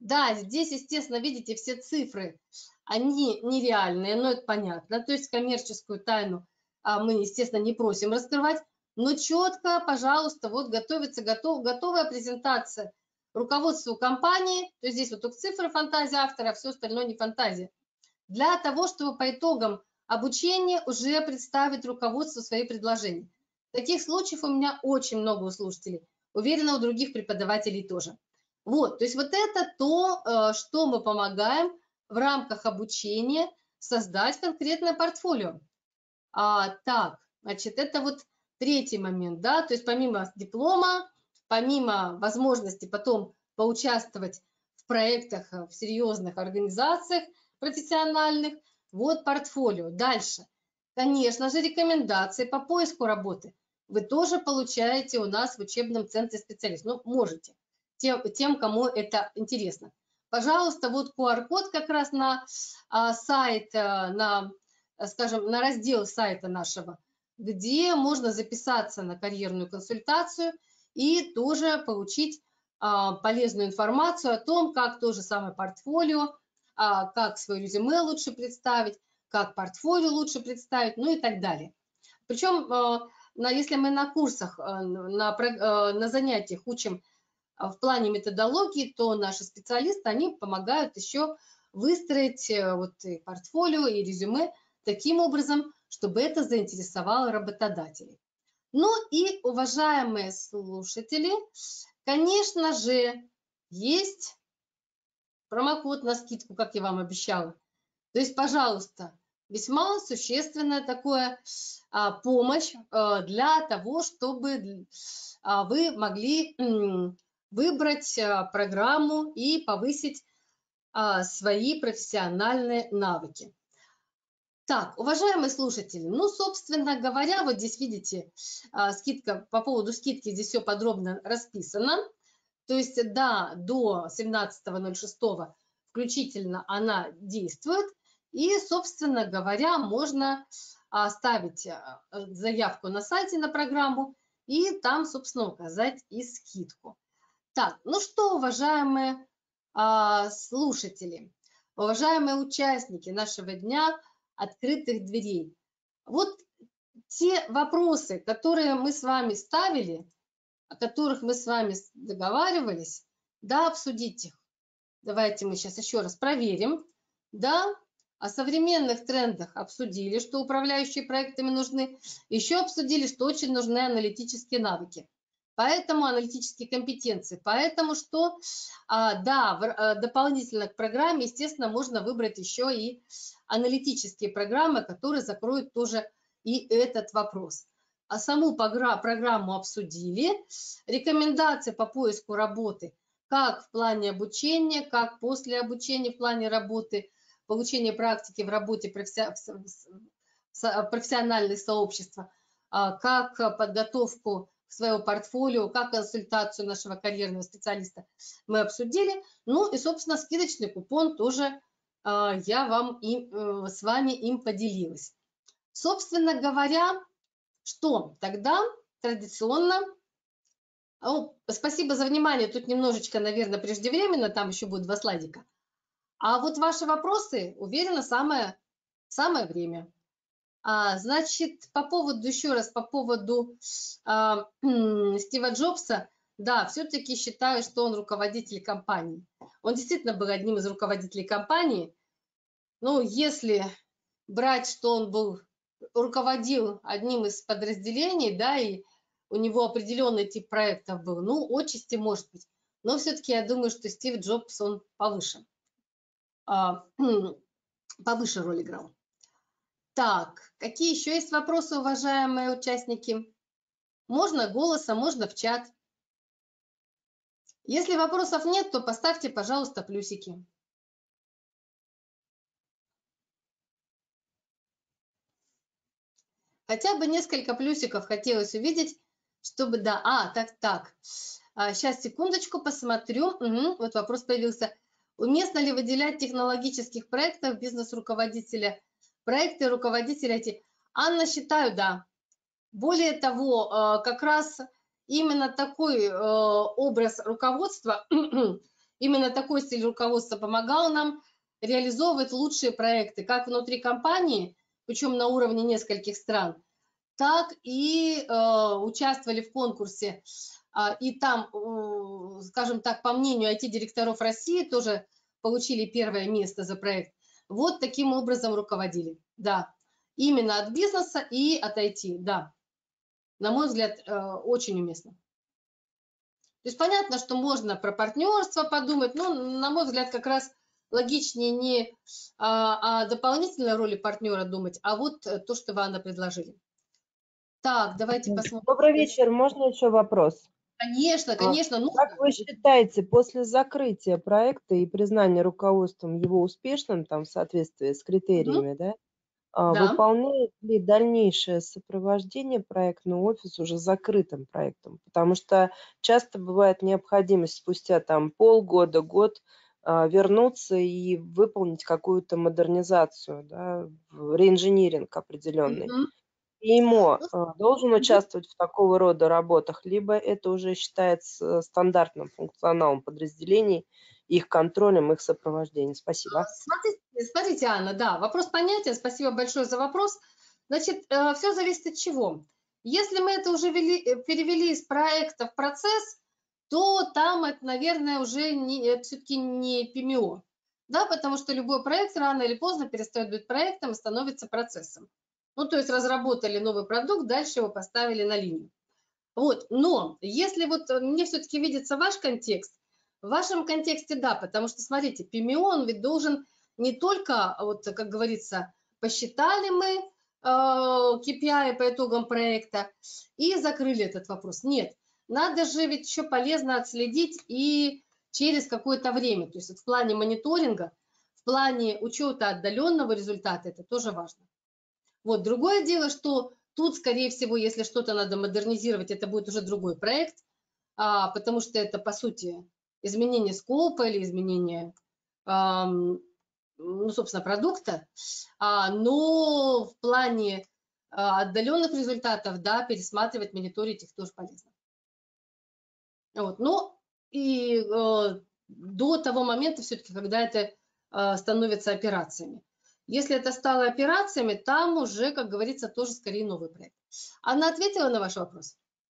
Да, здесь, естественно, видите, все цифры, они нереальные, но это понятно. То есть коммерческую тайну а, мы, естественно, не просим раскрывать, но четко, пожалуйста, вот готовится готов, готовая презентация руководству компании. То есть здесь вот только цифры, фантазия автора, а все остальное не фантазия. Для того, чтобы по итогам обучения уже представить руководству свои предложения. Таких случаев у меня очень много у слушателей. Уверена, у других преподавателей тоже. Вот, то есть вот это то, что мы помогаем в рамках обучения создать конкретное портфолио. А, так, значит, это вот третий момент, да, то есть помимо диплома, помимо возможности потом поучаствовать в проектах в серьезных организациях профессиональных, вот портфолио. Дальше, конечно же, рекомендации по поиску работы вы тоже получаете у нас в учебном центре специалист. Ну, можете, тем, тем кому это интересно. Пожалуйста, вот ку ар код как раз на а, сайт, а, на, скажем, на раздел сайта нашего, где можно записаться на карьерную консультацию и тоже получить а, полезную информацию о том, как то же самое портфолио, а, как свое резюме лучше представить, как портфолио лучше представить, ну и так далее. Причем, а, на, если мы на курсах, а, на, а, на занятиях учим в плане методологии, то наши специалисты, они помогают еще выстроить вот и портфолио, и резюме таким образом, чтобы это заинтересовало работодателей. Ну и, уважаемые слушатели, конечно же, есть промокод на скидку, как я вам обещала. То есть, пожалуйста, весьма существенная такая а, помощь а, для того, чтобы а, вы могли м, выбрать а, программу и повысить а, свои профессиональные навыки. Так, уважаемые слушатели, ну, собственно говоря, вот здесь видите, а, скидка, по поводу скидки здесь все подробно расписано. То есть, да, до семнадцатого ноль шестого включительно она действует. И, собственно говоря, можно оставить заявку на сайте на программу и там, собственно, указать и скидку. Так, ну что, уважаемые а, слушатели, уважаемые участники нашего дня открытых дверей, вот те вопросы, которые мы с вами ставили, о которых мы с вами договаривались, да, обсудить их. Давайте мы сейчас еще раз проверим. Да, о современных трендах обсудили, что управляющие проектами нужны. Еще обсудили, что очень нужны аналитические навыки. Поэтому аналитические компетенции. Поэтому что, а, да, дополнительно к программе, естественно, можно выбрать еще и аналитические программы, которые закроют тоже и этот вопрос. А саму программу обсудили. Рекомендации по поиску работы, как в плане обучения, как после обучения в плане работы, получения практики в работе профессиональных сообществ, как подготовку своего портфолио, как консультацию нашего карьерного специалиста мы обсудили. Ну и, собственно, скидочный купон тоже я вам им, с вами им поделилась. Собственно говоря, что тогда традиционно... О, спасибо за внимание. Тут немножечко, наверное, преждевременно, там еще будет два слайдика. А вот ваши вопросы, уверена, самое, самое время. А, значит, по поводу, еще раз, по поводу а, Стива Джобса, да, все-таки считаю, что он руководитель компании. Он действительно был одним из руководителей компании. Ну, если брать, что он был, руководил одним из подразделений, да, и у него определенный тип проектов был, ну, отчасти может быть. Но все-таки я думаю, что Стив Джобс, он повыше, а, повыше роль играл. Так, какие еще есть вопросы, уважаемые участники? Можно голосом, можно в чат. Если вопросов нет, то поставьте, пожалуйста, плюсики. Хотя бы несколько плюсиков хотелось увидеть, чтобы, да, а, так, так. А, сейчас, секундочку, посмотрю. Угу, вот вопрос появился. Уместно ли выделять технологических проектов бизнес-руководителя, проекты руководителя эти? Анна, считаю, да. Более того, как раз именно такой образ руководства Именно такой стиль руководства помогал нам реализовывать лучшие проекты как внутри компании, причем на уровне нескольких стран, так и э, участвовали в конкурсе. А, и там, э, скажем так, по мнению ай ти-директоров России, тоже получили первое место за проект. Вот таким образом руководили. Да, именно от бизнеса и от ай ти, да. На мой взгляд, э, очень уместно. То есть понятно, что можно про партнерство подумать, но, на мой взгляд, как раз логичнее не а, о дополнительной роли партнера думать, а вот то, что вы, Анна, предложили. Так, давайте посмотрим. Добрый вечер. Можно еще вопрос? Конечно, конечно. А, как вы считаете, после закрытия проекта и признания руководством его успешным, там, в соответствии с критериями, угу. да, а, да, выполняет ли дальнейшее сопровождение проектный офис уже закрытым проектом? Потому что часто бывает необходимость спустя там полгода, год а, вернуться и выполнить какую-то модернизацию, да, реинжиниринг определенный. угу. пи эм о должен участвовать в такого рода работах, либо это уже считается стандартным функционалом подразделений, их контролем, их сопровождением? Спасибо. Смотрите, смотрите, Анна, да, вопрос понятен, спасибо большое за вопрос. Значит, все зависит от чего. Если мы это уже вели, перевели из проекта в процесс, то там это, наверное, уже все-таки не пи эм о, да, потому что любой проект рано или поздно перестает быть проектом и становится процессом. Ну, то есть разработали новый продукт, дальше его поставили на линию. Вот, но если вот мне все-таки видится ваш контекст, в вашем контексте да, потому что, смотрите, пи эм о, он ведь должен не только, вот, как говорится, посчитали мы э, кей пи ай по итогам проекта и закрыли этот вопрос. Нет, надо же ведь еще полезно отследить и через какое-то время, то есть вот в плане мониторинга, в плане учета отдаленного результата, это тоже важно. Вот, другое дело, что тут, скорее всего, если что-то надо модернизировать, это будет уже другой проект, а, потому что это, по сути, изменение скопа или изменение, а, ну, собственно, продукта. А, но в плане а, отдаленных результатов, да, пересматривать, мониторить их тоже полезно. Вот, но и а, до того момента все-таки, когда это а, становится операциями. Если это стало операциями, там уже, как говорится, тоже скорее новый проект. Анна ответила на ваш вопрос?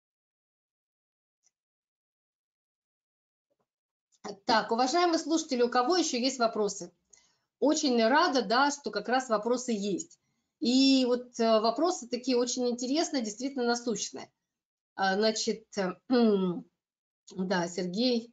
Так, уважаемые слушатели, у кого еще есть вопросы? Очень рада, да, что как раз вопросы есть. И вот вопросы такие очень интересные, действительно насущные. Значит, да, Сергей,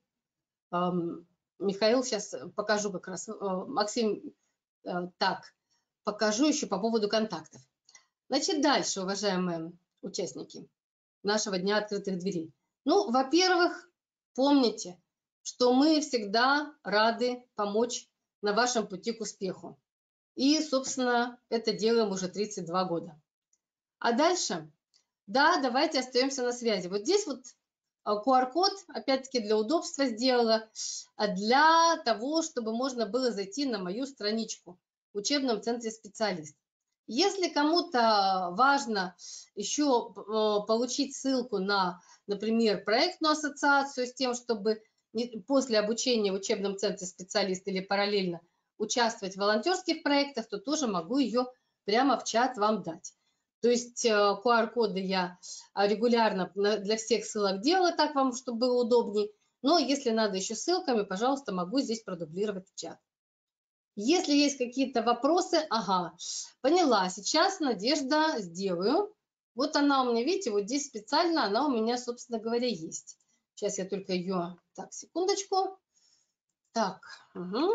Михаил, сейчас покажу как раз, Максим, так, покажу еще по поводу контактов. Значит, дальше, уважаемые участники нашего Дня открытых дверей. Ну, во-первых, помните, что мы всегда рады помочь на вашем пути к успеху. И, собственно, это делаем уже тридцать два года. А дальше, да, давайте остаемся на связи. Вот здесь вот ку ар код, опять-таки, для удобства сделала, для того, чтобы можно было зайти на мою страничку в учебном центре «Специалист». Если кому-то важно еще получить ссылку на, например, проектную ассоциацию с тем, чтобы после обучения в учебном центре «Специалист» или параллельно участвовать в волонтерских проектах, то тоже могу ее прямо в чат вам дать. То есть ку ар коды я регулярно для всех ссылок делаю, так вам, чтобы было удобнее. Но если надо еще ссылками, пожалуйста, могу здесь продублировать в чат. Если есть какие-то вопросы, ага, поняла, сейчас, Надежда, сделаю. Вот она у меня, видите, вот здесь специально она у меня, собственно говоря, есть. Сейчас я только ее, так, секундочку. Так, угу.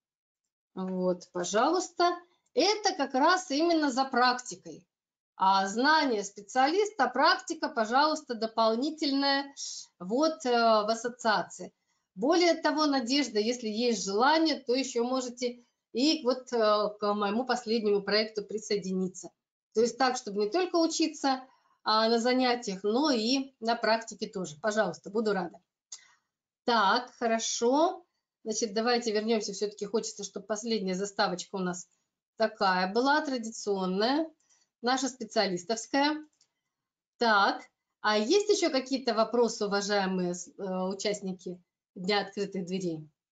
Вот, пожалуйста. Это как раз именно за практикой. А знание специалиста, практика, пожалуйста, дополнительная вот э, в ассоциации. Более того, Надежда, если есть желание, то еще можете и вот э, к моему последнему проекту присоединиться. То есть так, чтобы не только учиться а, на занятиях, но и на практике тоже. Пожалуйста, буду рада. Так, хорошо. Значит, давайте вернемся. Все-таки хочется, чтобы последняя заставочка у нас такая была, традиционная, наша специалистовская. Так, а есть еще какие-то вопросы, уважаемые э, участники Дня открытых дверей?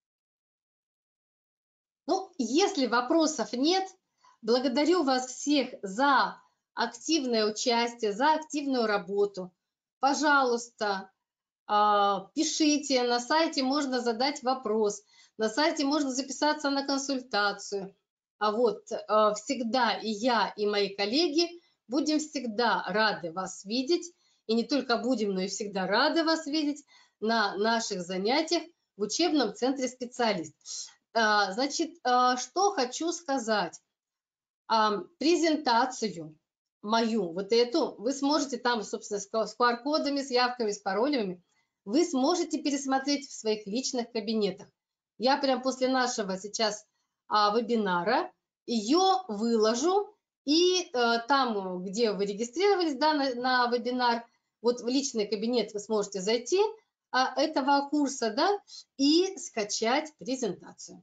Если вопросов нет, благодарю вас всех за активное участие, за активную работу. Пожалуйста, пишите, на сайте можно задать вопрос, на сайте можно записаться на консультацию. А вот всегда и я, и мои коллеги будем всегда рады вас видеть, и не только будем, но и всегда рады вас видеть на наших занятиях в учебном центре «Специалист». Значит, что хочу сказать. Презентацию мою, вот эту, вы сможете там, собственно, с ку ар кодами, с явками, с паролями, вы сможете пересмотреть в своих личных кабинетах. Я прям после нашего сейчас а, вебинара ее выложу, и а, там, где вы регистрировались, да, на, на вебинар, вот в личный кабинет вы сможете зайти а, этого курса, да, и скачать презентацию.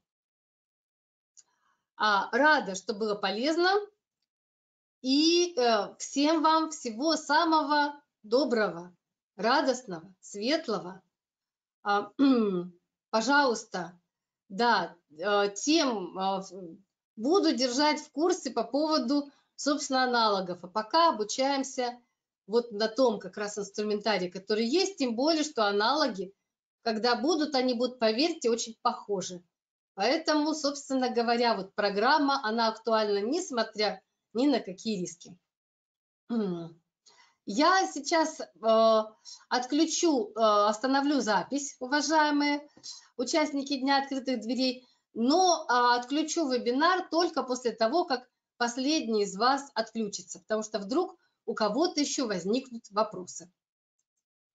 А, рада, что было полезно, и э, всем вам всего самого доброго, радостного, светлого. А, пожалуйста, да, э, тем э, буду держать в курсе по поводу, собственно, аналогов. А пока обучаемся вот на том как раз инструментарии, который есть, тем более, что аналоги, когда будут, они будут, поверьте, очень похожи. Поэтому, собственно говоря, вот программа, она актуальна, несмотря ни на какие риски. Я сейчас э, отключу, э, остановлю запись, уважаемые участники Дня открытых дверей, но э, отключу вебинар только после того, как последний из вас отключится, потому что вдруг у кого-то еще возникнут вопросы.